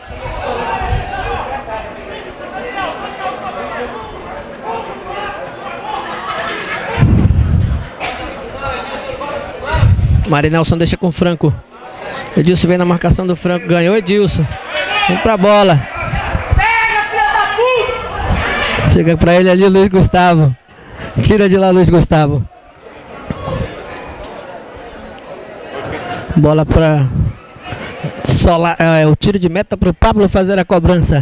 Marinelson deixa com o Franco. Edilson vem na marcação do Franco. Ganhou Edilson. Vem pra bola. Chega pra ele ali o Luiz Gustavo. Tira de lá Luiz Gustavo. Bola pra o tiro de meta pro Pablo fazer a cobrança.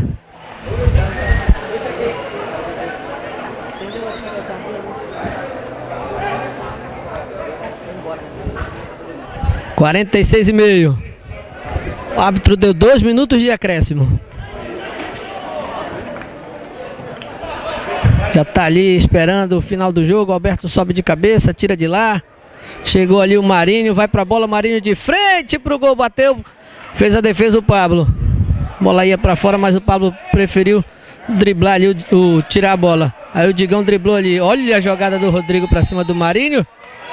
– 46,5. O árbitro deu 2 minutos de acréscimo. Já tá ali esperando o final do jogo. Alberto sobe de cabeça, tira de lá. Chegou ali o Marinho, vai pra bola, Marinho de frente pro gol, bateu. Fez a defesa o Pablo. Bola ia pra fora, mas o Pablo preferiu driblar ali, tirar a bola. Aí o Digão driblou ali. Olha a jogada do Rodrigo pra cima do Marinho.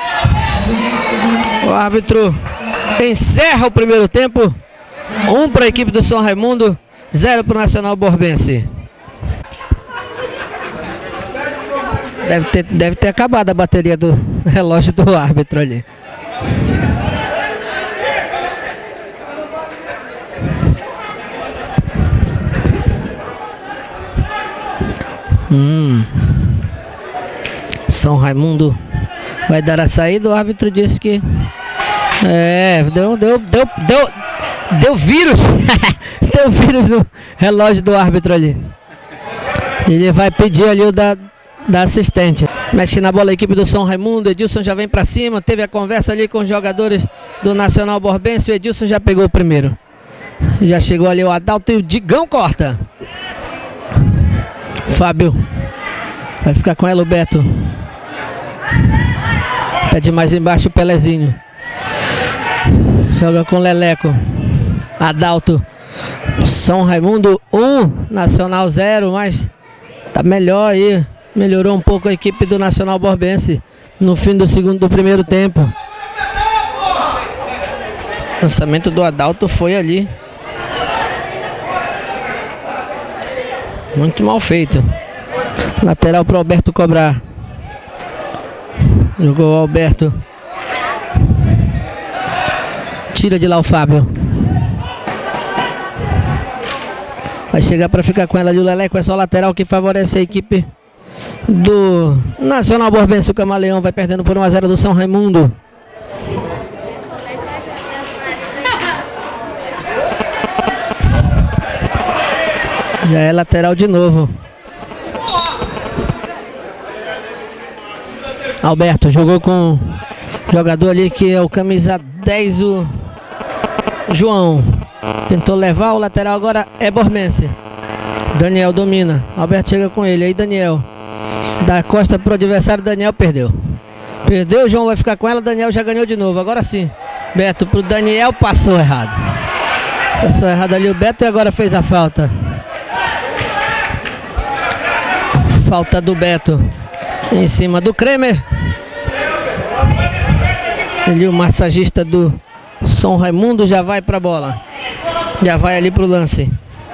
O árbitro encerra o primeiro tempo. 1 para a equipe do São Raimundo, 0 para o Nacional Borbense. Deve ter acabado a bateria do relógio do árbitro ali. São Raimundo vai dar a saída. O árbitro disse que deu vírus. Deu vírus no relógio do árbitro ali. Ele vai pedir ali o da assistente. Mexe na bola a equipe do São Raimundo. Edilson já vem pra cima. Teve a conversa ali com os jogadores do Nacional Borbense. O Edilson já pegou o primeiro. Já chegou ali o Adalto e o Digão corta. Fábio vai ficar com ela o Beto. Pede mais embaixo o Pelezinho. Joga com Leleco. Adalto. São Raimundo 1, Nacional 0, mas tá melhor aí. Melhorou um pouco a equipe do Nacional Borbense no fim do primeiro tempo. O lançamento do Adalto foi ali. Muito mal feito. Lateral para o Alberto cobrar. Jogou o Alberto. Tira de lá o Fábio. Vai chegar para ficar com ela ali o Leleco. É só lateral que favorece a equipe do Nacional Borbense. O Camaleão vai perdendo por 1-0 do São Raimundo. Já é lateral de novo. Alberto jogou com o jogador ali que é o camisa 10, o João. Tentou levar o lateral, agora é Borbense. Daniel domina. Alberto chega com ele. Aí Daniel dá costa pro adversário. Daniel perdeu. Perdeu, o João vai ficar com ela. Daniel já ganhou de novo. Agora sim. Beto pro Daniel, passou errado. Passou errado ali o Beto e agora fez a falta. Falta do Beto em cima do Kremer. Ele, o massagista do São Raimundo, já vai pra bola. Já vai ali pro lance.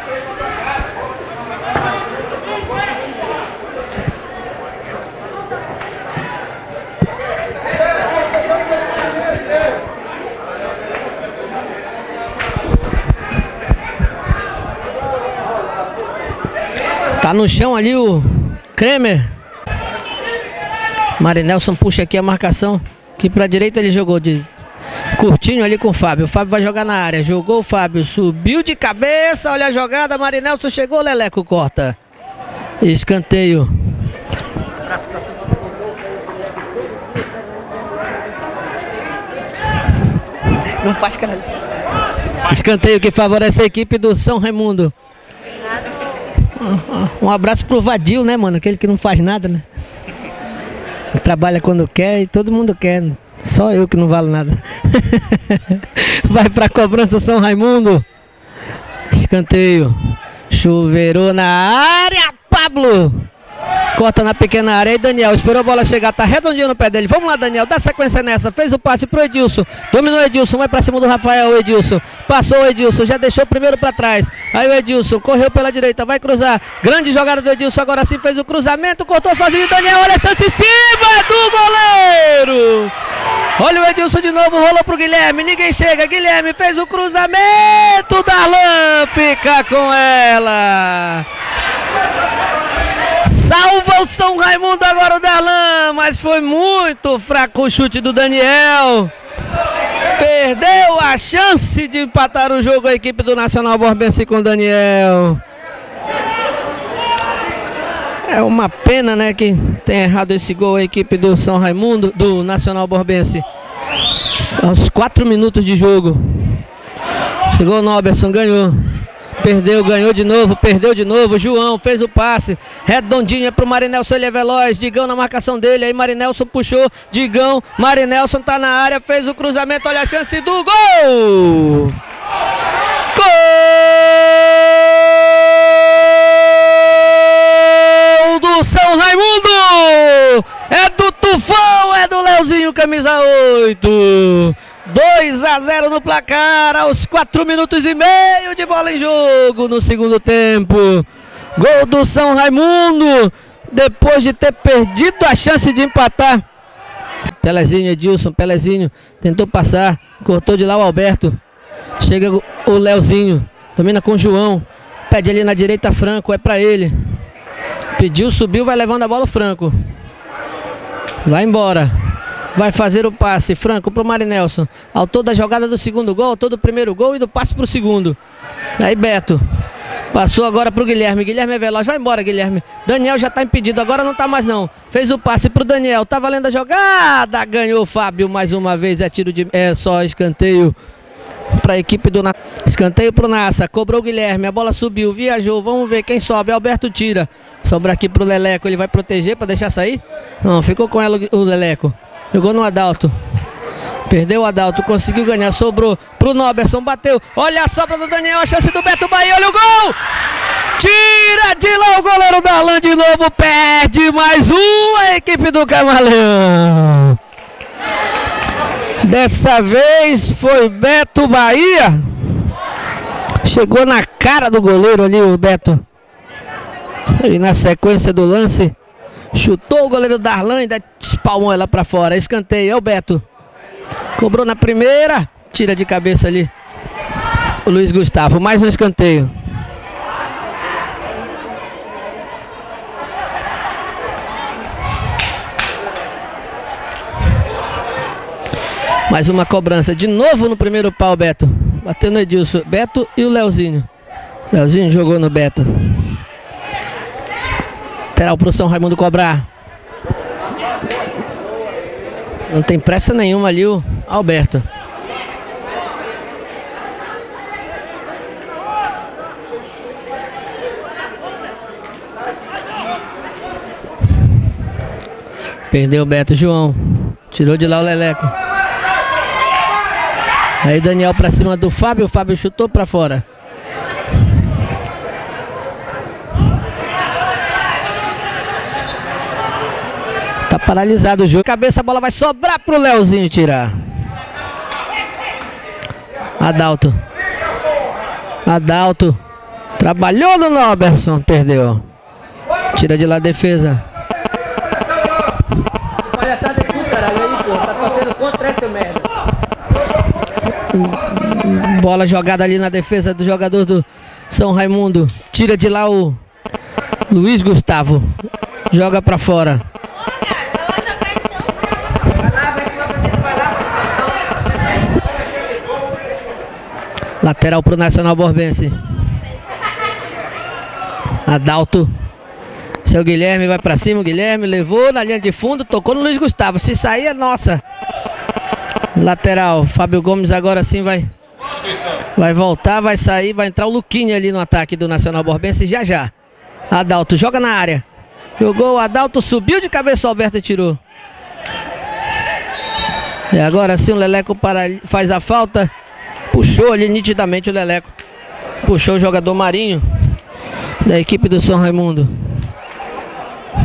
Tá no chão ali o Kremer. Marinelson puxa aqui a marcação. Aqui pra direita ele jogou de curtinho ali com o Fábio. O Fábio vai jogar na área. Jogou o Fábio. Subiu de cabeça. Olha a jogada. Marinelson chegou. Leleco corta. Escanteio. Não faz caralho. Escanteio que favorece a equipe do São Raimundo. Um abraço pro Vadil, né, mano? Aquele que não faz nada, né? Ele trabalha quando quer e todo mundo quer. Só eu que não valo nada. Vai pra cobrança o São Raimundo. Escanteio. Chuveirou na área. Pablo. Corta na pequena área. Aí Daniel esperou a bola chegar. Tá redondinho no pé dele. Vamos lá, Daniel. Dá sequência nessa. Fez o passe pro Edilson. Dominou o Edilson. Vai pra cima do Rafael. O Edilson. Passou o Edilson. Já deixou o primeiro pra trás. Aí o Edilson correu pela direita. Vai cruzar. Grande jogada do Edilson. Agora sim fez o cruzamento. Cortou sozinho. Daniel. Olha a chance em cima do goleiro. Olha o Edilson de novo. Rolou pro Guilherme. Ninguém chega. Guilherme fez o cruzamento. Darlan fica com ela. Salva o São Raimundo agora o Darlan, mas foi muito fraco o chute do Daniel. Perdeu a chance de empatar o jogo a equipe do Nacional Borbense com o Daniel. É uma pena, né, que tenha errado esse gol a equipe do São Raimundo, do Nacional Borbense. Aos 4 minutos de jogo. Chegou o Noberson, ganhou. Perdeu, ganhou de novo, perdeu de novo. João fez o passe, redondinha pro Marinelson, ele é veloz. Digão na marcação dele, aí Marinelson puxou. Digão, Marinelson tá na área, fez o cruzamento, olha a chance do gol! Gol do São Raimundo! É do Tufão, é do Leozinho, camisa 8. 2-0 no placar, aos 4 minutos e meio de bola em jogo no segundo tempo. Gol do São Raimundo, depois de ter perdido a chance de empatar. Pelezinho, Edilson, Pelezinho, tentou passar, cortou de lá o Alberto. Chega o Leozinho, domina com o João, pede ali na direita Franco, é pra ele. Pediu, subiu, vai levando a bola o Franco. Vai embora. Vai fazer o passe, Franco pro Marinelson. Autor da jogada do segundo gol, autor do primeiro gol e do passe pro segundo. Aí Beto. Passou agora pro Guilherme. Guilherme é veloz, vai embora Guilherme. Daniel já tá impedido, agora não tá mais não. Fez o passe pro Daniel, tá valendo a jogada. Ganhou o Fábio mais uma vez, é tiro de... É só escanteio pra equipe do... Escanteio pro Nassa, cobrou o Guilherme, a bola subiu, viajou, vamos ver quem sobe. Alberto tira, sobra aqui pro Leleco, ele vai proteger pra deixar sair? Não, ficou com ela o Leleco. Jogou no Adalto. Perdeu o Adalto, conseguiu ganhar, sobrou pro Noberson, bateu. Olha a sobra do Daniel, a chance do Beto Bahia, olha o gol! Tira de lá o goleiro Darlan de novo, perde mais a equipe do Camaleão. Dessa vez foi Beto Bahia. Chegou na cara do goleiro ali o Beto. E na sequência do lance, chutou o goleiro Darlan e ainda espalmou ela pra fora. Escanteio, é o Beto. Cobrou na primeira, tira de cabeça ali o Luiz Gustavo. Mais um escanteio. Mais uma cobrança, de novo no primeiro pau, Beto. Bateu no Edilson, Beto e o Leozinho. Leozinho jogou no Beto. Lateral pro São Raimundo cobrar. Não tem pressa nenhuma ali o Alberto. Perdeu o Beto, João. Tirou de lá o Leleco. Aí Daniel pra cima do Fábio. O Fábio chutou pra fora. Tá paralisado o jogo. Cabeça, a bola vai sobrar pro Leozinho tirar. Adalto. Adalto. Trabalhou no Noberson. Perdeu. Tira de lá a defesa. Palhaçada aqui, caralho. Aí, pô. Tá torcendo contra essa merda. Bola jogada ali na defesa do jogador do São Raimundo. Tira de lá o Luiz Gustavo. Joga pra fora. Lateral pro Nacional Borbense. Adalto. Seu Guilherme vai pra cima. O Guilherme levou na linha de fundo. Tocou no Luiz Gustavo. Se sair é nossa. Lateral. Fábio Gomes agora sim vai voltar, vai sair. Vai entrar o Luquinha ali no ataque do Nacional Borbense já já. Adalto joga na área. Jogou o Adalto. Subiu de cabeça o Alberto e tirou. E agora sim o Leleco faz a falta. Puxou ali nitidamente o Leleco. Puxou o jogador Marinho da equipe do São Raimundo.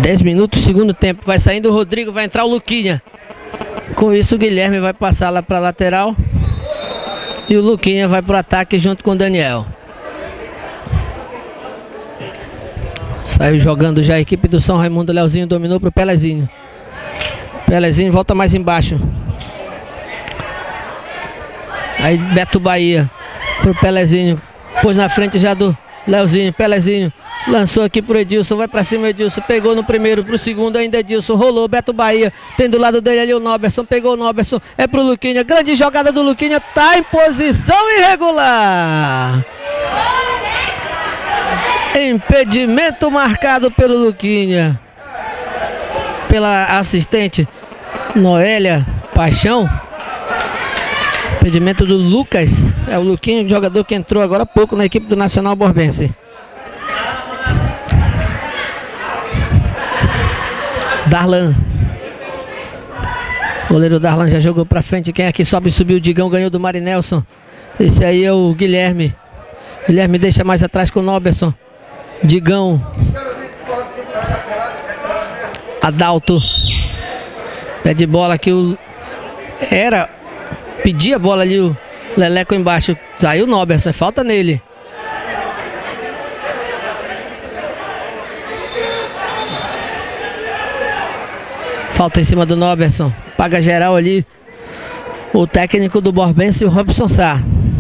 10 minutos, segundo tempo. Vai saindo o Rodrigo, vai entrar o Luquinha. Com isso o Guilherme vai passar lá para lateral. E o Luquinha vai para o ataque junto com o Daniel. Saiu jogando já a equipe do São Raimundo. Leozinho dominou para o Pelezinho. Pelezinho volta mais embaixo. Aí Beto Bahia pro Pelezinho. Pôs na frente já do Leozinho. Pelezinho lançou aqui pro Edilson. Vai pra cima Edilson. Pegou no primeiro, pro segundo ainda Edilson. Rolou Beto Bahia. Tem do lado dele ali o Noberson. Pegou o Noberson. É pro Luquinha. Grande jogada do Luquinha. Tá em posição irregular. Impedimento marcado pelo Luquinha. Pela assistente Noélia Paixão. Impedimento do Lucas. É o Luquinha, jogador que entrou agora há pouco na equipe do Nacional Borbense. Darlan. O goleiro Darlan já jogou pra frente. Quem aqui sobe e subiu? O Digão ganhou do Marinelson. Esse aí é o Guilherme. Guilherme deixa mais atrás com o Noberson. Digão. Adalto. Pede bola aqui o... Pedia a bola ali o Leleco embaixo. Saiu o Noberson. Falta nele. Falta em cima do Noberson. Paga geral ali o técnico do Borbense, o Robson Sá.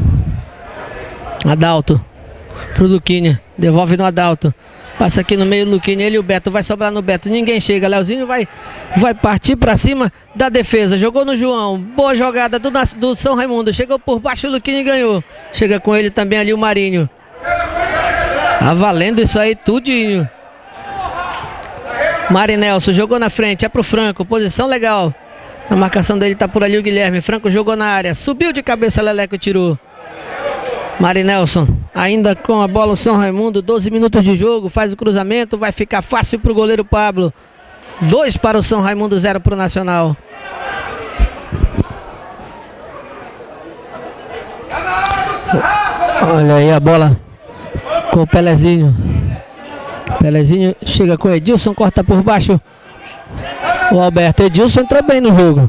Adalto pro Luquinha. Devolve no Adalto. Passa aqui no meio o Luquinha. Ele e o Beto. Vai sobrar no Beto. Ninguém chega. Leozinho vai partir pra cima da defesa. Jogou no João. Boa jogada do São Raimundo. Chegou por baixo o Luquinha e ganhou. Chega com ele também ali o Marinho. Tá valendo isso aí tudinho. Marinelson jogou na frente. É pro Franco. Posição legal. A marcação dele tá por ali o Guilherme. Franco jogou na área. Subiu de cabeça. Leleco tirou. Marinelson, ainda com a bola o São Raimundo, 12 minutos de jogo, faz o cruzamento, vai ficar fácil para o goleiro Pablo. 2 para o São Raimundo, 0 para o Nacional. Olha aí a bola com o Pelezinho. Pelezinho chega com o Edilson, corta por baixo o Alberto. Edilson entrou bem no jogo.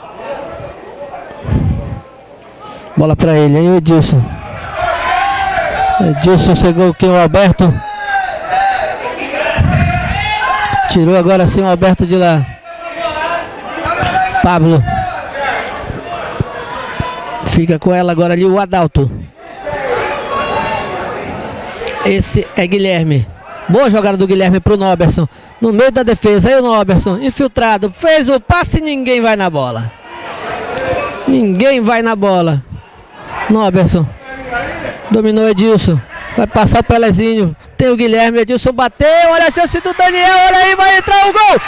Bola para ele, aí o Edilson. Edilson chegou aqui o Alberto. Tirou agora sim o Alberto de lá. Pablo. Fica com ela agora ali o Adalto. Esse é Guilherme. Boa jogada do Guilherme pro Noberson. No meio da defesa. Aí o Noberson, infiltrado. Fez o passe e ninguém vai na bola. Ninguém vai na bola. Noberson. Dominou Edilson. Vai passar o Pelezinho. Tem o Guilherme. Edilson bateu. Olha a chance do Daniel. Olha aí. Vai entrar o gol.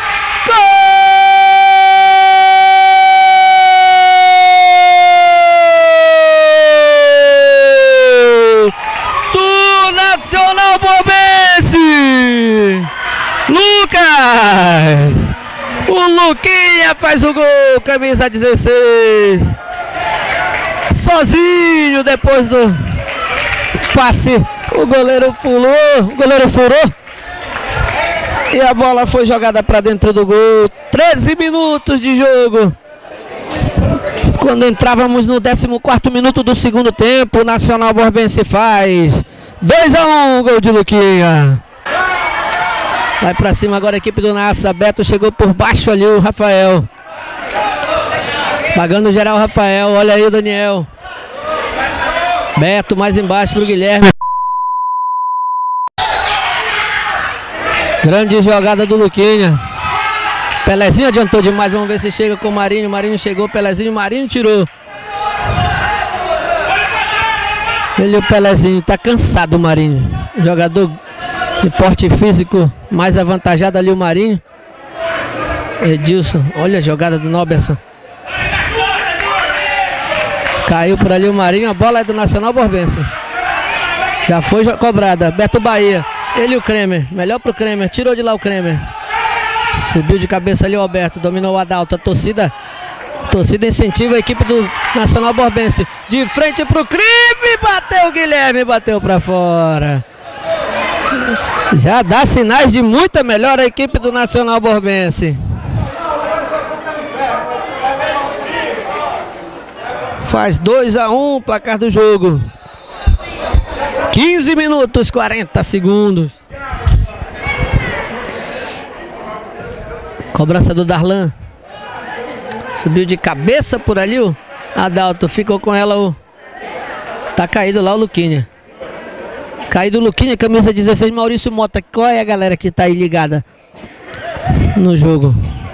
Gol! Do Nacional Borbense. Lucas. O Luquinha faz o gol. Camisa 16. Sozinho depois do passe, o goleiro furou, e a bola foi jogada para dentro do gol. 13 minutos de jogo. Quando entrávamos no 14º minuto do segundo tempo, o Nacional Borbense faz 2-1, gol de Luquinha. Vai para cima agora a equipe do Nassa. Beto chegou por baixo ali o Rafael. Pagando geral o Rafael, olha aí o Daniel. Beto mais embaixo para o Guilherme. Grande jogada do Luquinha. Pelezinho adiantou demais. Vamos ver se chega com o Marinho. Marinho chegou, Pelezinho. Marinho tirou. Ele e o Pelezinho. Tá cansado o Marinho. Jogador de porte físico mais avantajado ali o Marinho. Edilson. Olha a jogada do Noberson. Caiu por ali o Marinho, a bola é do Nacional Borbense. Já foi cobrada, Beto Bahia. Ele e o Kremer, melhor pro Kremer, tirou de lá o Kremer. Subiu de cabeça ali o Alberto, dominou o Adalto. A torcida incentiva a equipe do Nacional Borbense. De frente pro crime, bateu o Guilherme, bateu pra fora. Já dá sinais de muita melhora a equipe do Nacional Borbense. Faz 2-1 o placar do jogo. 15 minutos, 40 segundos. Cobrança do Darlan. Subiu de cabeça por ali o Adalto. Ficou com ela o... Tá caído lá o Luquinha. Caído o Luquinha, camisa 16, Maurício Mota. Qual é a galera que tá aí ligada no jogo?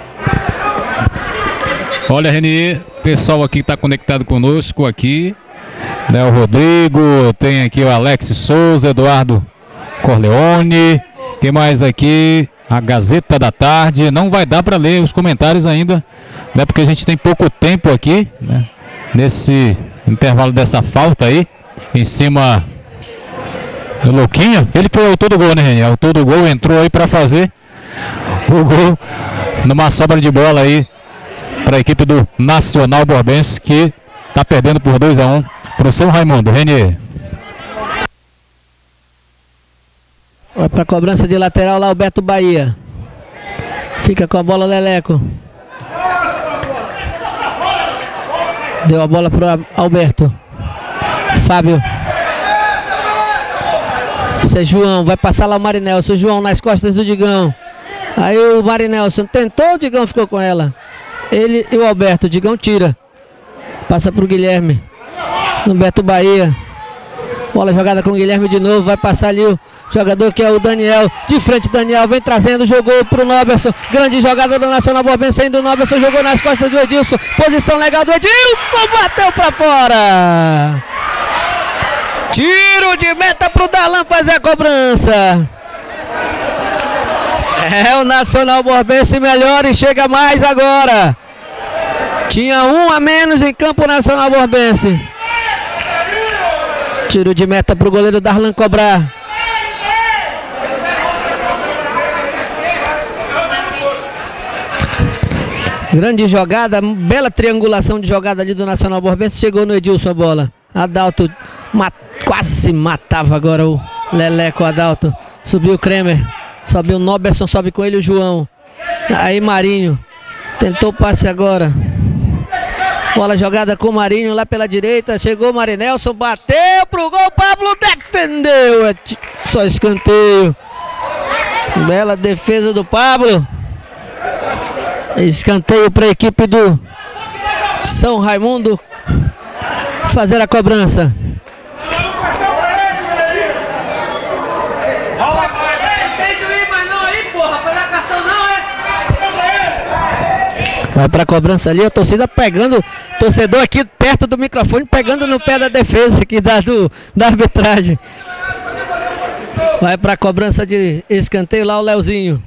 Olha, Renier, pessoal aqui que tá conectado conosco aqui, né, o Rodrigo, tem aqui o Alex Souza, Eduardo Corleone, quem mais aqui? A Gazeta da Tarde. Não vai dar para ler os comentários ainda, né, porque a gente tem pouco tempo aqui, né, nesse intervalo dessa falta aí, em cima do Luquinha. Ele foi o autor do gol, né, Renier? O autor do gol entrou aí para fazer o gol numa sobra de bola aí para a equipe do Nacional Borbense, que está perdendo por 2-1 para o São Raimundo. Renier. Vai para a cobrança de lateral lá o Beto Bahia. Fica com a bola o Leleco. Deu a bola para o Alberto. Fábio. Esse é João, vai passar lá o Marinelson. João nas costas do Digão. Aí o Marinelson tentou, o Digão ficou com ela. Ele e o Alberto, o Digão tira. Passa para o Guilherme. No Beto Bahia. Bola jogada com o Guilherme de novo. Vai passar ali o jogador que é o Daniel. De frente, Daniel vem trazendo. Jogou para o Noberson. Grande jogada do Nacional Borbense. Saindo o Noberson. Jogou nas costas do Edilson. Posição legal do Edilson. Bateu para fora. Tiro de meta para o Darlan fazer a cobrança. É, o Nacional Borbense melhora e chega mais agora. Tinha um a menos em campo Nacional Borbense. Tiro de meta para o goleiro Darlan cobrar. Grande jogada, bela triangulação de jogada ali do Nacional Borbense. Chegou no Edilson a bola. Adalto quase matava agora o Leleco. Adalto. Subiu o Kremer. Sobe o Noberson, sobe com ele o João. Aí Marinho. Tentou o passe agora. Bola jogada com o Marinho lá pela direita. Chegou o Marinelson, bateu pro gol. Pablo defendeu. É só escanteio. Bela defesa do Pablo. Escanteio para a equipe do São Raimundo fazer a cobrança. Vai para a cobrança ali, a torcida pegando, torcedor aqui perto do microfone, pegando no pé da defesa aqui da arbitragem. Vai para a cobrança de escanteio lá o Leozinho.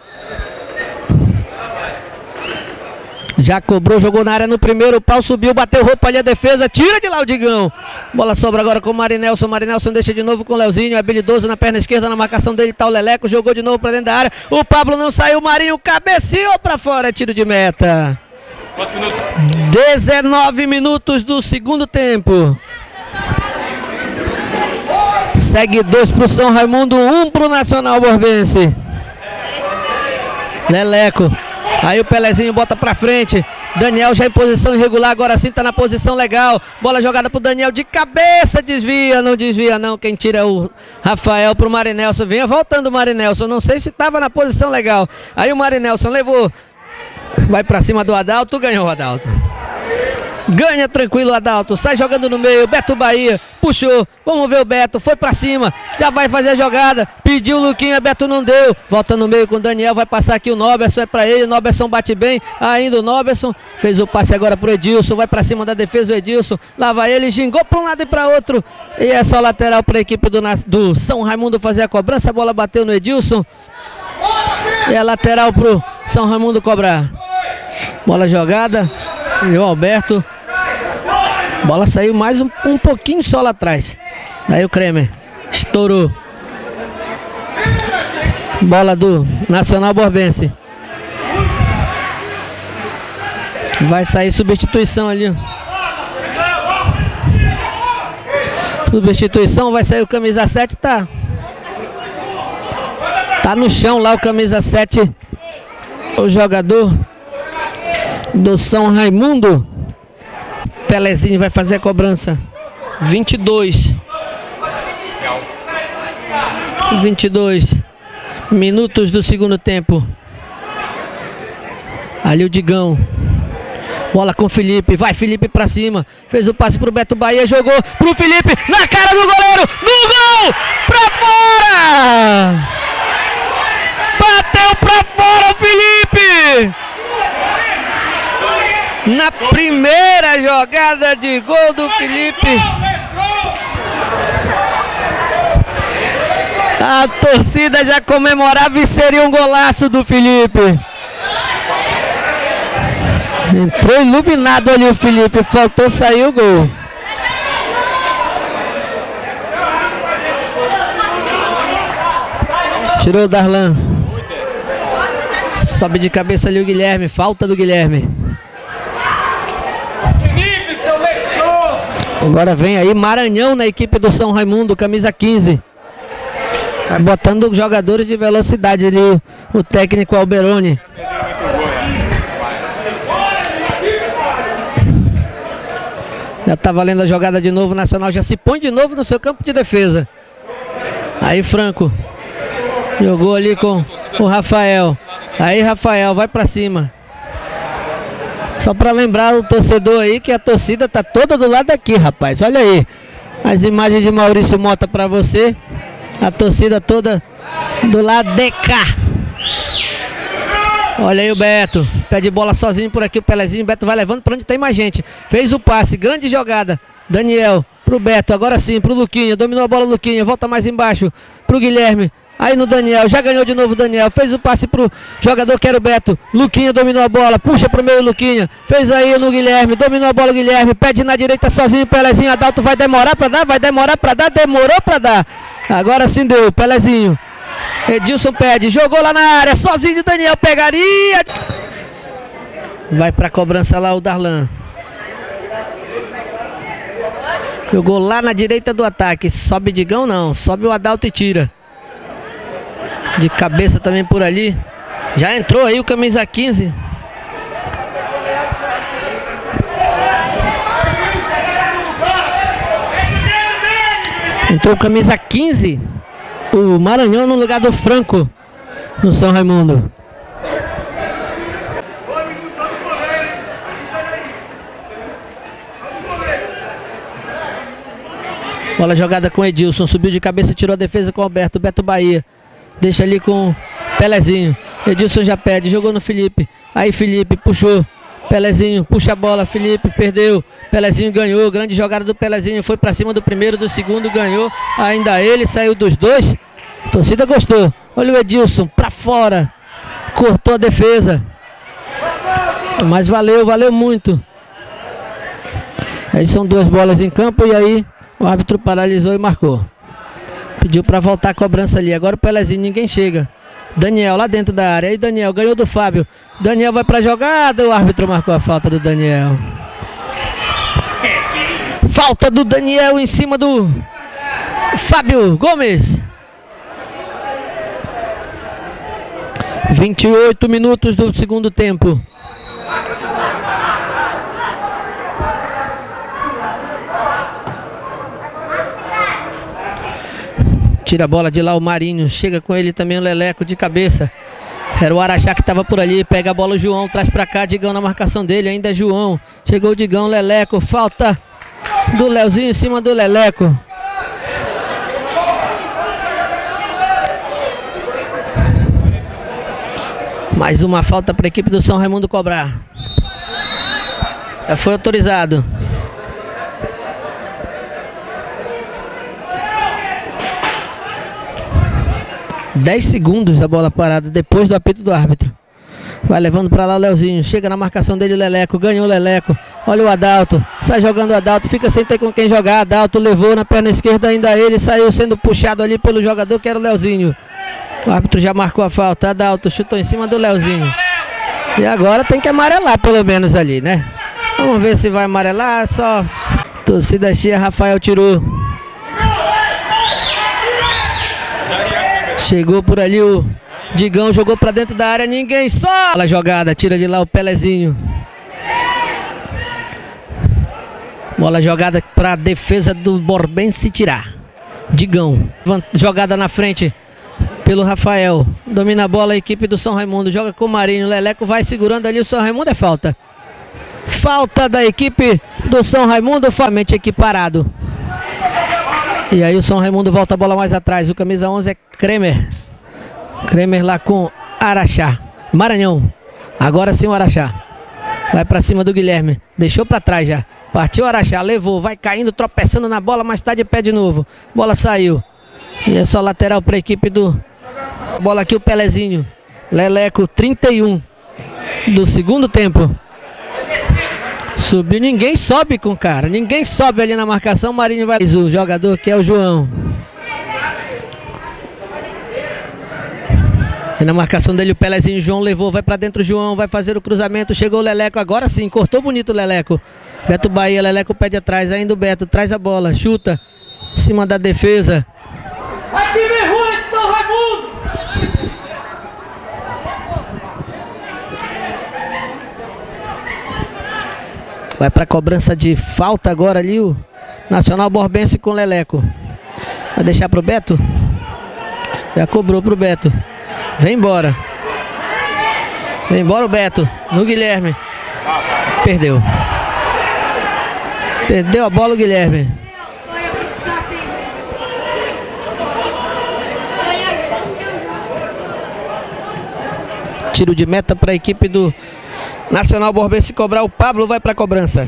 Já cobrou, jogou na área no primeiro, o pau subiu, bateu roupa ali a defesa, tira de lá o Digão. Bola sobra agora com o Marinelson, Marinelson deixa de novo com o Leozinho, é habilidoso na perna esquerda, na marcação dele tá o Leleco, jogou de novo pra dentro da área, o Pablo não saiu, o Marinho cabeceou pra fora, tiro de meta. 19 minutos do segundo tempo. Segue 2 pro São Raimundo, 1 pro Nacional Borbense. Leleco. Aí o Pelezinho bota pra frente. Daniel já em posição irregular, agora sim tá na posição legal. Bola jogada pro Daniel de cabeça, desvia não. Quem tira é o Rafael pro Marinelson. Vinha voltando o Marinelson, não sei se tava na posição legal. Aí o Marinelson levou. Vai pra cima do Adalto, ganhou o Adalto. Ganha tranquilo o Adalto, sai jogando no meio, Beto Bahia, puxou, vamos ver o Beto, foi pra cima, já vai fazer a jogada, pediu o Luquinha, Beto não deu, volta no meio com o Daniel, vai passar aqui o Noberson, é pra ele, o Noberson bate bem, ainda o Noberson, fez o passe agora pro Edilson, vai pra cima da defesa o Edilson, lá vai ele, gingou pra um lado e pra outro, e é só lateral pra equipe do São Raimundo fazer a cobrança, a bola bateu no Edilson, e é lateral pro São Raimundo cobrar. Bola jogada, e o Alberto. Bola saiu mais um pouquinho só lá atrás. Aí o Kremer estourou. Bola do Nacional Borbense. Vai sair substituição ali. Substituição, vai sair o camisa 7, tá. Tá no chão lá o camisa 7, o jogador do São Raimundo. Pelezinho vai fazer a cobrança. 22 minutos do segundo tempo. Ali o Digão. Bola com o Felipe, vai Felipe pra cima. Fez o passe pro Beto Bahia, jogou pro Felipe, na cara do goleiro, no gol! Pra fora! Bateu pra fora o Felipe! Na primeira jogada de gol do Felipe. A torcida já comemorava e seria um golaço do Felipe. Entrou iluminado ali o Felipe, faltou sair o gol. Tirou o Darlan. Sobe de cabeça ali o Guilherme, falta do Guilherme. Agora vem aí Maranhão na equipe do São Raimundo, camisa 15. Vai botando jogadores de velocidade ali, o técnico Alberoni. Já tá valendo a jogada de novo, o Nacional já se põe de novo no seu campo de defesa. Aí Franco jogou ali com o Rafael. Aí Rafael vai pra cima. Só pra lembrar o torcedor aí que a torcida tá toda do lado aqui, rapaz. Olha aí as imagens de Maurício Mota pra você. A torcida toda do lado de cá. Olha aí o Beto, pede bola sozinho por aqui o Pelezinho, o Beto vai levando para onde tem mais gente. Fez o passe, grande jogada, Daniel pro Beto, agora sim pro Luquinha, dominou a bola Luquinha, volta mais embaixo pro Guilherme. Aí no Daniel, já ganhou de novo o Daniel, fez o passe pro jogador que era o Beto. Luquinha dominou a bola, puxa pro meio Luquinha, fez aí no Guilherme, dominou a bola o Guilherme, pede na direita sozinho o Pelezinho, Adalto vai demorar pra dar, demorou pra dar. Agora sim deu, Pelezinho. Edilson pede, jogou lá na área, sozinho o Daniel pegaria. Vai pra cobrança lá o Darlan. Jogou lá na direita do ataque, sobe Digão não, sobe o Adalto e tira. De cabeça também por ali. Já entrou aí o camisa 15. Entrou o camisa 15. O Maranhão no lugar do Franco no São Raimundo. Bola jogada com Edilson, subiu de cabeça, tirou a defesa com o Alberto, Beto Bahia. Deixa ali com Pelezinho. Edilson já pede, jogou no Felipe. Aí Felipe puxou. Pelezinho puxa a bola, Felipe perdeu. Pelezinho ganhou, grande jogada do Pelezinho. Foi pra cima do primeiro, do segundo, ganhou. Ainda ele, saiu dos dois. A torcida gostou. Olha o Edilson, pra fora. Cortou a defesa. Mas valeu muito. Aí são duas bolas em campo e aí o árbitro paralisou e marcou. Pediu pra voltar a cobrança ali. Agora o Pelezinho, ninguém chega. Daniel lá dentro da área. Aí Daniel ganhou do Fábio. Daniel vai pra jogada. O árbitro marcou a falta do Daniel. Falta do Daniel em cima do Fábio Gomes. 28 minutos do segundo tempo. Tira a bola de lá o Marinho. Chega com ele também o Leleco de cabeça. Era o Araxá que estava por ali. Pega a bola o João. Traz pra cá. Digão na marcação dele. Ainda é João. Chegou o Digão. Leleco. Falta do Leozinho em cima do Leleco. Mais uma falta para a equipe do São Raimundo cobrar. Já foi autorizado. Dez segundos a bola parada depois do apito do árbitro. Vai levando para lá o Leozinho. Chega na marcação dele o Leleco. Ganhou o Leleco. Olha o Adalto. Sai jogando o Adalto. Fica sem ter com quem jogar. Adalto levou na perna esquerda ainda ele. Saiu sendo puxado ali pelo jogador que era o Leozinho. O árbitro já marcou a falta. Adalto chutou em cima do Leozinho. E agora tem que amarelar pelo menos ali, né? Vamos ver se vai amarelar. Só torcida cheia. Rafael tirou. Chegou por ali o Digão jogou pra dentro da área, ninguém só. Bola jogada, tira de lá o Pelezinho. Bola jogada pra defesa do Borbense tirar. Digão, jogada na frente pelo Rafael. Domina a bola a equipe do São Raimundo, joga com o Marinho. Leleco vai segurando ali o São Raimundo, é falta. Falta da equipe do São Raimundo, somente equiparado. E aí o São Raimundo volta a bola mais atrás. O camisa 11 é Kremer. Kremer lá com Araxá. Maranhão. Agora sim o Araxá. Vai pra cima do Guilherme. Deixou pra trás já. Partiu o Araxá, levou. Vai caindo, tropeçando na bola, mas tá de pé de novo. Bola saiu. E é só lateral pra equipe do... Bola aqui o Pelezinho. Leleco, 31 do segundo tempo. Subiu, ninguém sobe com o cara. Ninguém sobe ali na marcação. Marinho vai... O jogador que é o João. E na marcação dele o Pelezinho, João levou, vai pra dentro o João, vai fazer o cruzamento, chegou o Leleco, agora sim, cortou bonito o Leleco. Beto Bahia, Leleco pede atrás, ainda o Beto, traz a bola, chuta, em cima da defesa. Atire ruim, São Raimundo! Vai pra cobrança de falta agora ali o Nacional Borbense com o Leleco. Vai deixar pro Beto? Já cobrou pro Beto. Vem embora. Vem embora o Beto. No Guilherme. Perdeu. Perdeu a bola o Guilherme. Tiro de meta para a equipe do Nacional Borbense cobrar. O Pablo vai para a cobrança.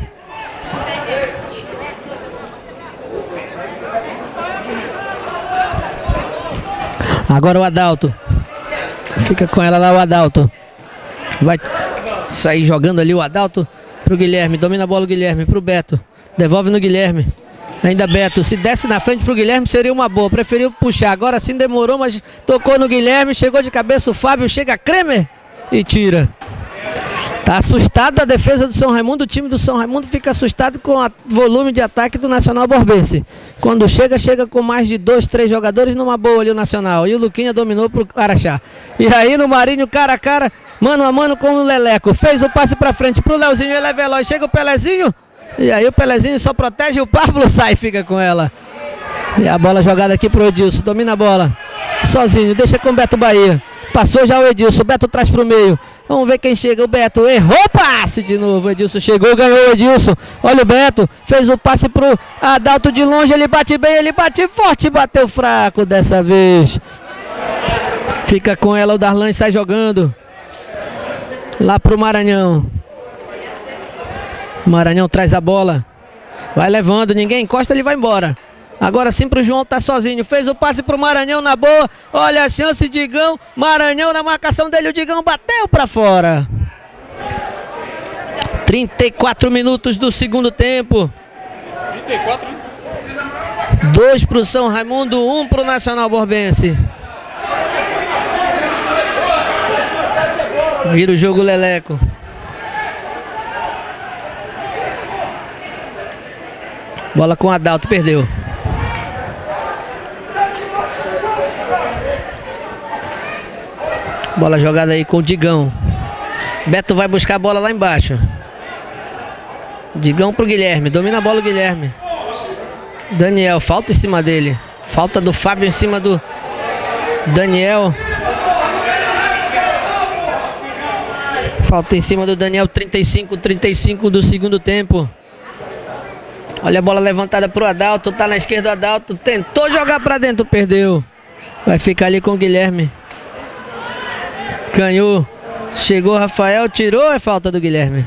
Agora o Adalto. Fica com ela lá o Adalto. Vai sair jogando ali o Adalto pro Guilherme. Domina a bola o Guilherme pro Beto. Devolve no Guilherme. Ainda Beto. Se desse na frente pro Guilherme seria uma boa. Preferiu puxar. Agora sim demorou, mas tocou no Guilherme. Chegou de cabeça o Fábio. Chega Kremer e tira. Tá assustado a defesa do São Raimundo. O time do São Raimundo fica assustado com o volume de ataque do Nacional Borbense. Quando chega, chega com mais de 2, 3 jogadores numa boa ali o Nacional. E o Luquinha dominou pro Araxá. E aí no Marinho, cara a cara, mano a mano com o Leleco. Fez o passe pra frente pro Leozinho, ele é veloz. Chega o Pelezinho. E aí o Pelezinho só protege, o Pablo sai e fica com ela. E a bola jogada aqui pro Edilson. Domina a bola. Sozinho, deixa com o Beto Bahia. Passou já o Edilson, o Beto traz pro meio. Vamos ver quem chega, o Beto errou o passe de novo, o Edilson chegou, ganhou o Edilson. Olha o Beto, fez o passe pro Adalto de longe, ele bate bem, ele bate forte, bateu fraco dessa vez. Fica com ela, o Darlan sai jogando. Lá pro Maranhão. O Maranhão traz a bola. Vai levando, ninguém encosta, ele vai embora. Agora sim pro João, tá sozinho. Fez o passe pro Maranhão na boa. Olha a chance, Digão. Maranhão na marcação dele. O Digão bateu pra fora. 34 minutos do segundo tempo. 34, hein? 2 pro São Raimundo, 1 pro Nacional Borbense. Vira o jogo Leleco. Bola com o Adalto, perdeu. Bola jogada aí com o Digão. Beto vai buscar a bola lá embaixo. Digão pro Guilherme. Domina a bola o Guilherme. Daniel, falta em cima dele. Falta do Fábio em cima do Daniel. Falta em cima do Daniel, 35 do segundo tempo. Olha a bola levantada pro Adalto. Tá na esquerda o Adalto. Tentou jogar pra dentro, perdeu. Vai ficar ali com o Guilherme. Ganhou, chegou Rafael, tirou, é falta do Guilherme.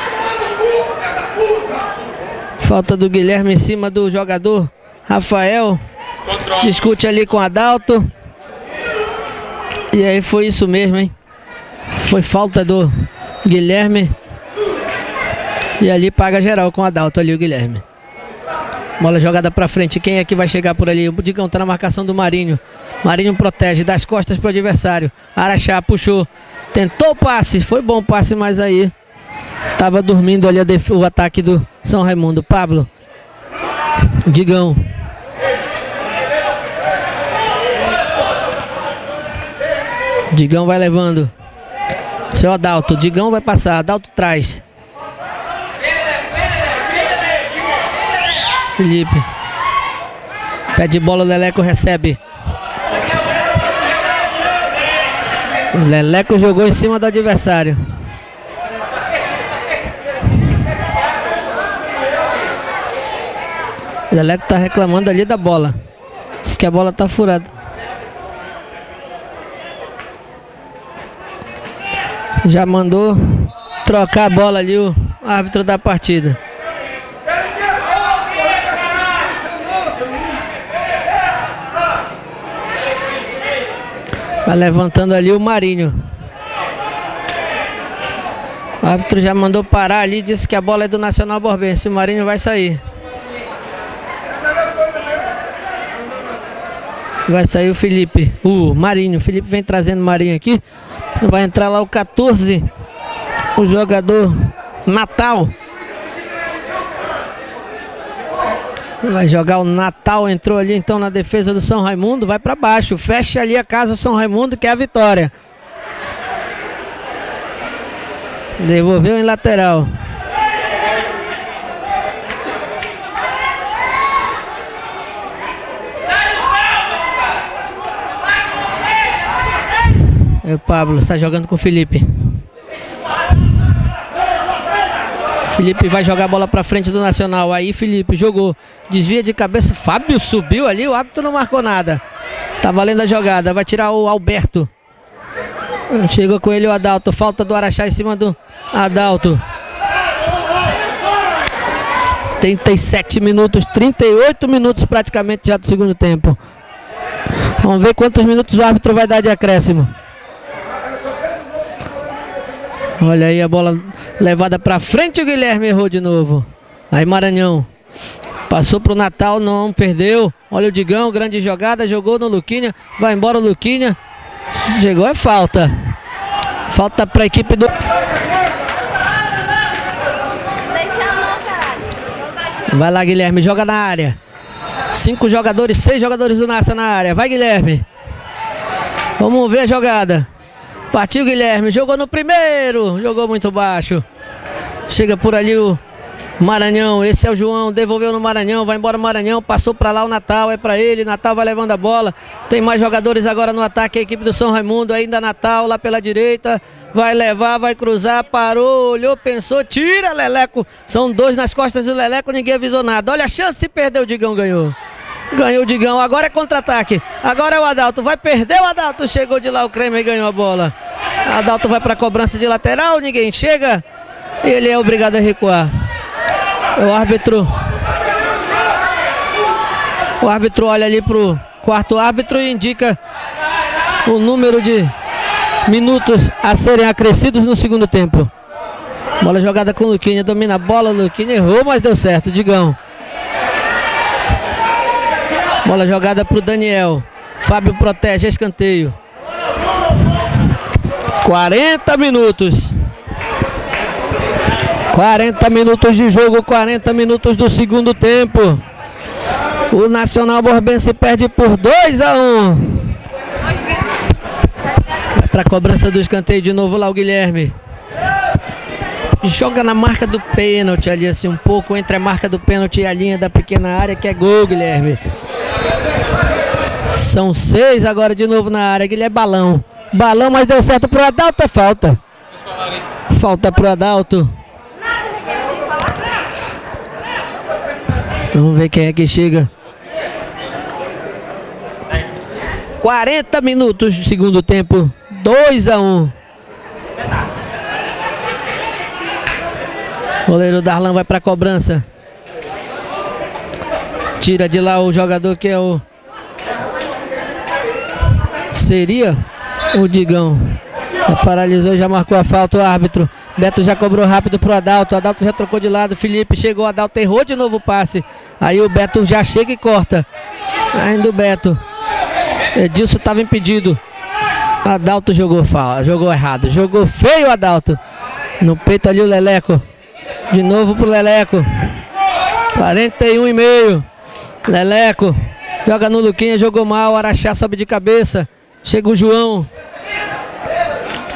Falta do Guilherme em cima do jogador Rafael. Discute ali com o Adalto. E aí foi isso mesmo, hein? Foi falta do Guilherme. E ali paga geral com o Adalto ali o Guilherme. Bola jogada pra frente, quem é que vai chegar por ali? O Digão tá na marcação do Marinho. Marinho protege, das costas pro adversário. Araxá puxou, tentou o passe, foi bom o passe, mas aí tava dormindo ali o ataque do São Raimundo. Pablo, Digão. Digão vai levando. Seu Adalto. Digão vai passar. Adalto traz. Felipe. Pede bola, o Leleco recebe. O Leleco jogou em cima do adversário. O Leleco tá reclamando ali da bola. Diz que a bola tá furada. Já mandou trocar a bola ali o árbitro da partida. Vai levantando ali o Marinho. O árbitro já mandou parar ali, disse que a bola é do Nacional Borbense. O Marinho vai sair. Vai sair o Felipe. O Marinho. O Felipe vem trazendo o Marinho aqui. Vai entrar lá o 14. O jogador Natal. Vai jogar o Natal. Entrou ali então na defesa do São Raimundo. Vai para baixo. Fecha ali a casa do São Raimundo, que é a vitória. Devolveu em lateral. O Pablo está jogando com o Felipe. Felipe vai jogar a bola para frente do Nacional. Aí Felipe jogou, desvia de cabeça. Fábio subiu ali, o árbitro não marcou nada. Tá valendo a jogada, vai tirar o Alberto. Chegou com ele o Adalto. Falta do Araxá em cima do Adalto. 37 minutos, 38 minutos praticamente já do segundo tempo. Vamos ver quantos minutos o árbitro vai dar de acréscimo. Olha aí a bola levada pra frente, o Guilherme errou de novo. Aí Maranhão passou pro Natal, não perdeu. Olha o Digão, grande jogada, jogou no Luquinha. Vai embora o Luquinha. Chegou, é falta. Falta pra equipe do... Vai lá, Guilherme, joga na área. 5 jogadores, 6 jogadores do Nassa na área. Vai, Guilherme. Vamos ver a jogada. Partiu Guilherme, jogou no primeiro, jogou muito baixo. Chega por ali o Maranhão, esse é o João, devolveu no Maranhão, vai embora o Maranhão, passou para lá o Natal, é para ele, Natal vai levando a bola. Tem mais jogadores agora no ataque, a equipe do São Raimundo, ainda Natal lá pela direita. Vai levar, vai cruzar, parou, olhou, pensou, tira Leleco. São 2 nas costas do Leleco, ninguém avisou nada. Olha a chance, se perdeu, o Digão ganhou. Ganhou o Digão, agora é contra-ataque. Agora é o Adalto, vai perder o Adalto. Chegou de lá o Kremer e ganhou a bola. Adalto vai para a cobrança de lateral, ninguém chega. Ele é obrigado a recuar. O árbitro olha ali pro quarto árbitro e indica o número de minutos a serem acrescidos no segundo tempo. Bola jogada com o Luquinha, domina a bola, o Luquinha errou, mas deu certo, Digão. Bola jogada para o Daniel. Fábio protege, escanteio. 40 minutos. 40 minutos de jogo, 40 minutos do segundo tempo. O Nacional Borbense perde por 2-1. Vai para a cobrança do escanteio de novo lá o Guilherme. Joga na marca do pênalti ali, assim, um pouco entre a marca do pênalti e a linha da pequena área, que é gol, Guilherme. São 6 agora de novo na área. Guilherme balão. Balão, mas deu certo pro Adalto, é falta. Falta pro Adalto. Vamos ver quem é que chega. 40 minutos do segundo tempo. 2-1. Goleiro Darlan vai para a cobrança. Tira de lá o jogador que é o... Seria o Digão. Já paralisou, já marcou a falta o árbitro. Beto já cobrou rápido pro Adalto. Adalto já trocou de lado. Felipe chegou, Adalto errou de novo o passe. Aí o Beto já chega e corta. Ainda o Beto. Edilson estava impedido. Adalto jogou errado. Jogou feio o Adalto. No peito ali o Leleco. De novo pro Leleco. 41,5. Leleco. Joga no Luquinha, jogou mal. Araxá sobe de cabeça. Chega o João.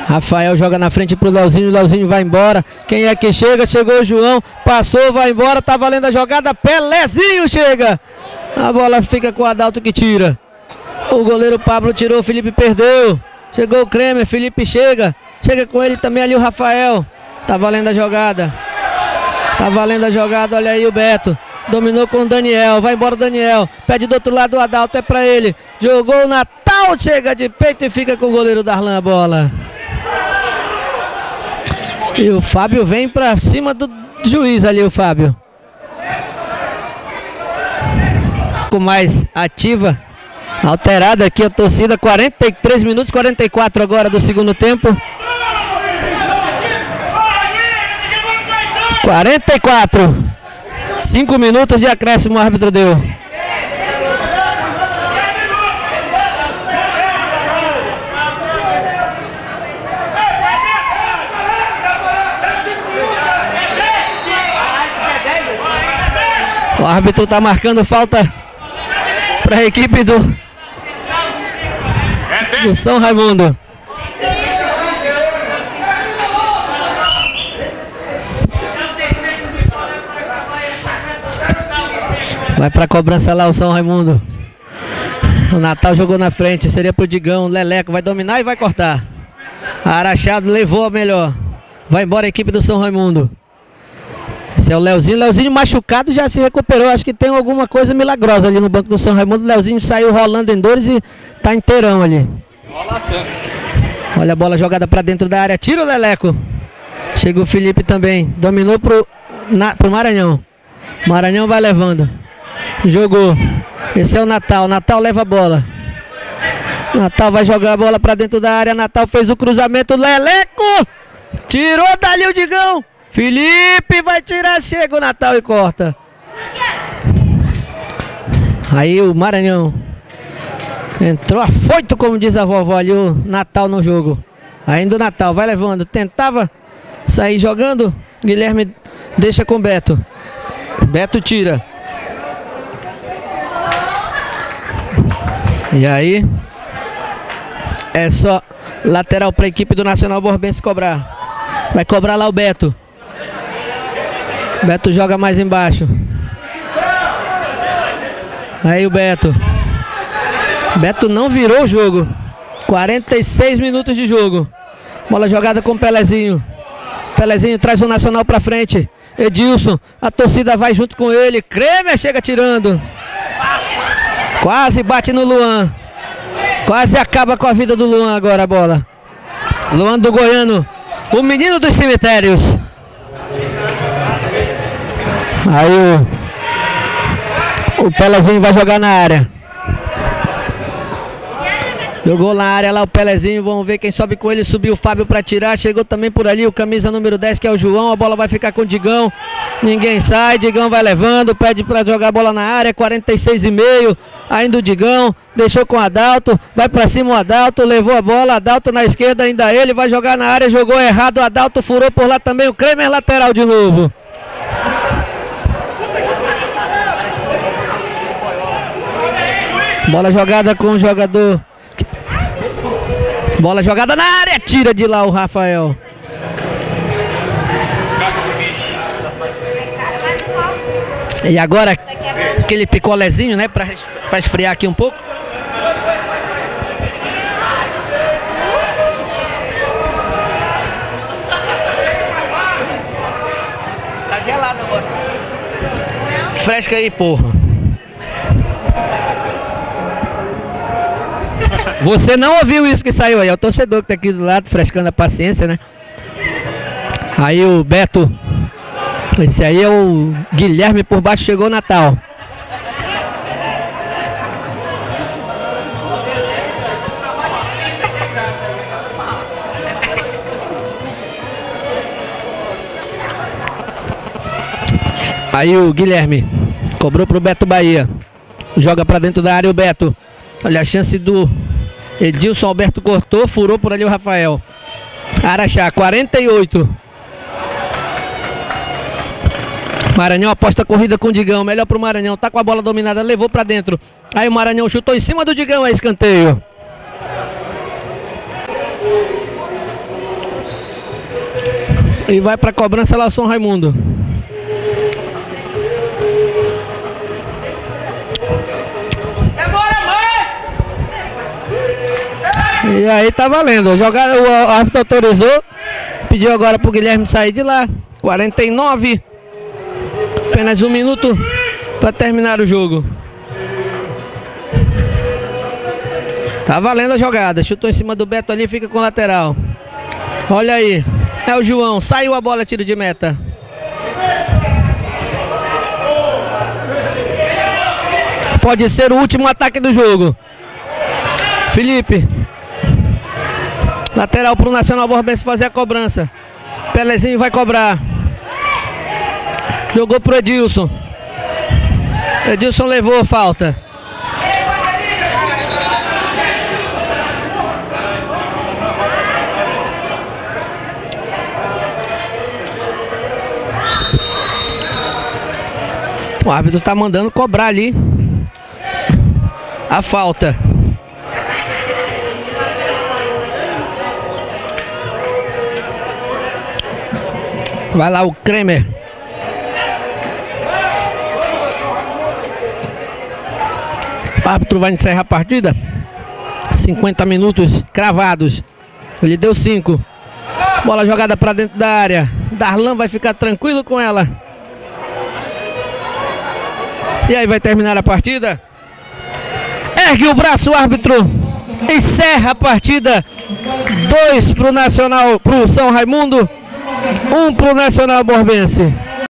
Rafael joga na frente pro Leozinho, o Leozinho vai embora. Quem é que chega? Chegou o João, passou, vai embora, tá valendo a jogada. Pelezinho chega. A bola fica com o Adalto que tira. O goleiro Pablo tirou, o Felipe perdeu. Chegou o Kremer, Felipe chega. Chega com ele também ali o Rafael. Tá valendo a jogada. Tá valendo a jogada, olha aí o Beto. Dominou com o Daniel, vai embora o Daniel. Pede do outro lado o Adalto, é pra ele. Jogou o Natal, chega de peito e fica com o goleiro Darlan a bola. E o Fábio vem pra cima do juiz ali, o Fábio. Com mais ativa. Alterada aqui a torcida, 43 minutos, 44 agora do segundo tempo. 44. 5 minutos de acréscimo o árbitro deu. O árbitro está marcando falta para a equipe do São Raimundo. Vai para a cobrança lá o São Raimundo. O Natal jogou na frente, seria pro Digão. Leleco vai dominar e vai cortar. Arachado levou a melhor. Vai embora a equipe do São Raimundo. Esse é o Leozinho. Leozinho machucado já se recuperou. Acho que tem alguma coisa milagrosa ali no banco do São Raimundo. O Leozinho saiu rolando em dores e tá inteirão ali. Olha a bola jogada para dentro da área. Tira o Leleco. Chega o Felipe também. Dominou pro Maranhão. Maranhão vai levando. Jogou. Esse é o Natal. Natal leva a bola. Natal vai jogar a bola para dentro da área. Natal fez o cruzamento. Leleco! Tirou dali o Digão. Felipe vai tirar. Chega o Natal e corta. Aí o Maranhão entrou afoito, como diz a vovó ali, o Natal no jogo. Ainda o Natal vai levando. Tentava sair jogando. Guilherme deixa com Beto. Beto tira. E aí é só lateral para a equipe do Nacional Borbense cobrar. Vai cobrar lá o Beto. Beto joga mais embaixo. Aí o Beto. Beto não virou o jogo. 46 minutos de jogo. Bola jogada com o Pelezinho. Pelezinho traz o Nacional para frente. Edilson, a torcida vai junto com ele. Kremer chega tirando. Quase bate no Luan. Quase acaba com a vida do Luan agora a bola. Luan do Goiano, o menino dos cemitérios. Aí o Pelezinho vai jogar na área. Jogou na área lá o Pelezinho, vamos ver quem sobe com ele. Subiu o Fábio para tirar, chegou também por ali o camisa número 10 que é o João. A bola vai ficar com o Digão, ninguém sai, Digão vai levando, pede para jogar a bola na área, 46,5, ainda o Digão, deixou com o Adalto, vai para cima o Adalto, levou a bola, Adalto na esquerda, ainda ele, vai jogar na área, jogou errado, o Adalto furou por lá também, o Kremer lateral de novo. Bola jogada com o jogador. Bola jogada na área, tira de lá o Rafael. E agora aquele picolézinho, né, para esfriar aqui um pouco. Tá gelado agora. Fresca aí, porra. Você não ouviu isso que saiu aí, é o torcedor que tá aqui do lado, frescando a paciência, né? Aí o Beto, esse aí é o Guilherme por baixo, chegou o Natal. Aí o Guilherme cobrou pro Beto Bahia, joga pra dentro da área o Beto, olha a chance do Edilson. Alberto cortou, furou por ali o Rafael. Araxá, 48. Maranhão aposta a corrida com o Digão, melhor pro Maranhão, tá com a bola dominada, levou pra dentro. Aí o Maranhão chutou em cima do Digão, é escanteio. E vai para cobrança lá o São Raimundo. E aí tá valendo. Jogada, o árbitro autorizou. Pediu agora pro Guilherme sair de lá. 49. Apenas 1 minuto para terminar o jogo. Tá valendo a jogada. Chutou em cima do Beto ali, fica com o lateral. Olha aí. É o João. Saiu a bola, tiro de meta. Pode ser o último ataque do jogo. Felipe. Lateral pro Nacional Borbense fazer a cobrança. Pelezinho vai cobrar. Jogou pro Edilson. Edilson levou a falta. O árbitro tá mandando cobrar ali a falta. Vai lá o Kremer. O árbitro vai encerrar a partida. 50 minutos cravados. Ele deu 5. Bola jogada para dentro da área. Darlan vai ficar tranquilo com ela. E aí vai terminar a partida. Ergue o braço, o árbitro. Encerra a partida. 2 pro Nacional, pro São Raimundo. 1 pro Nacional Borbense.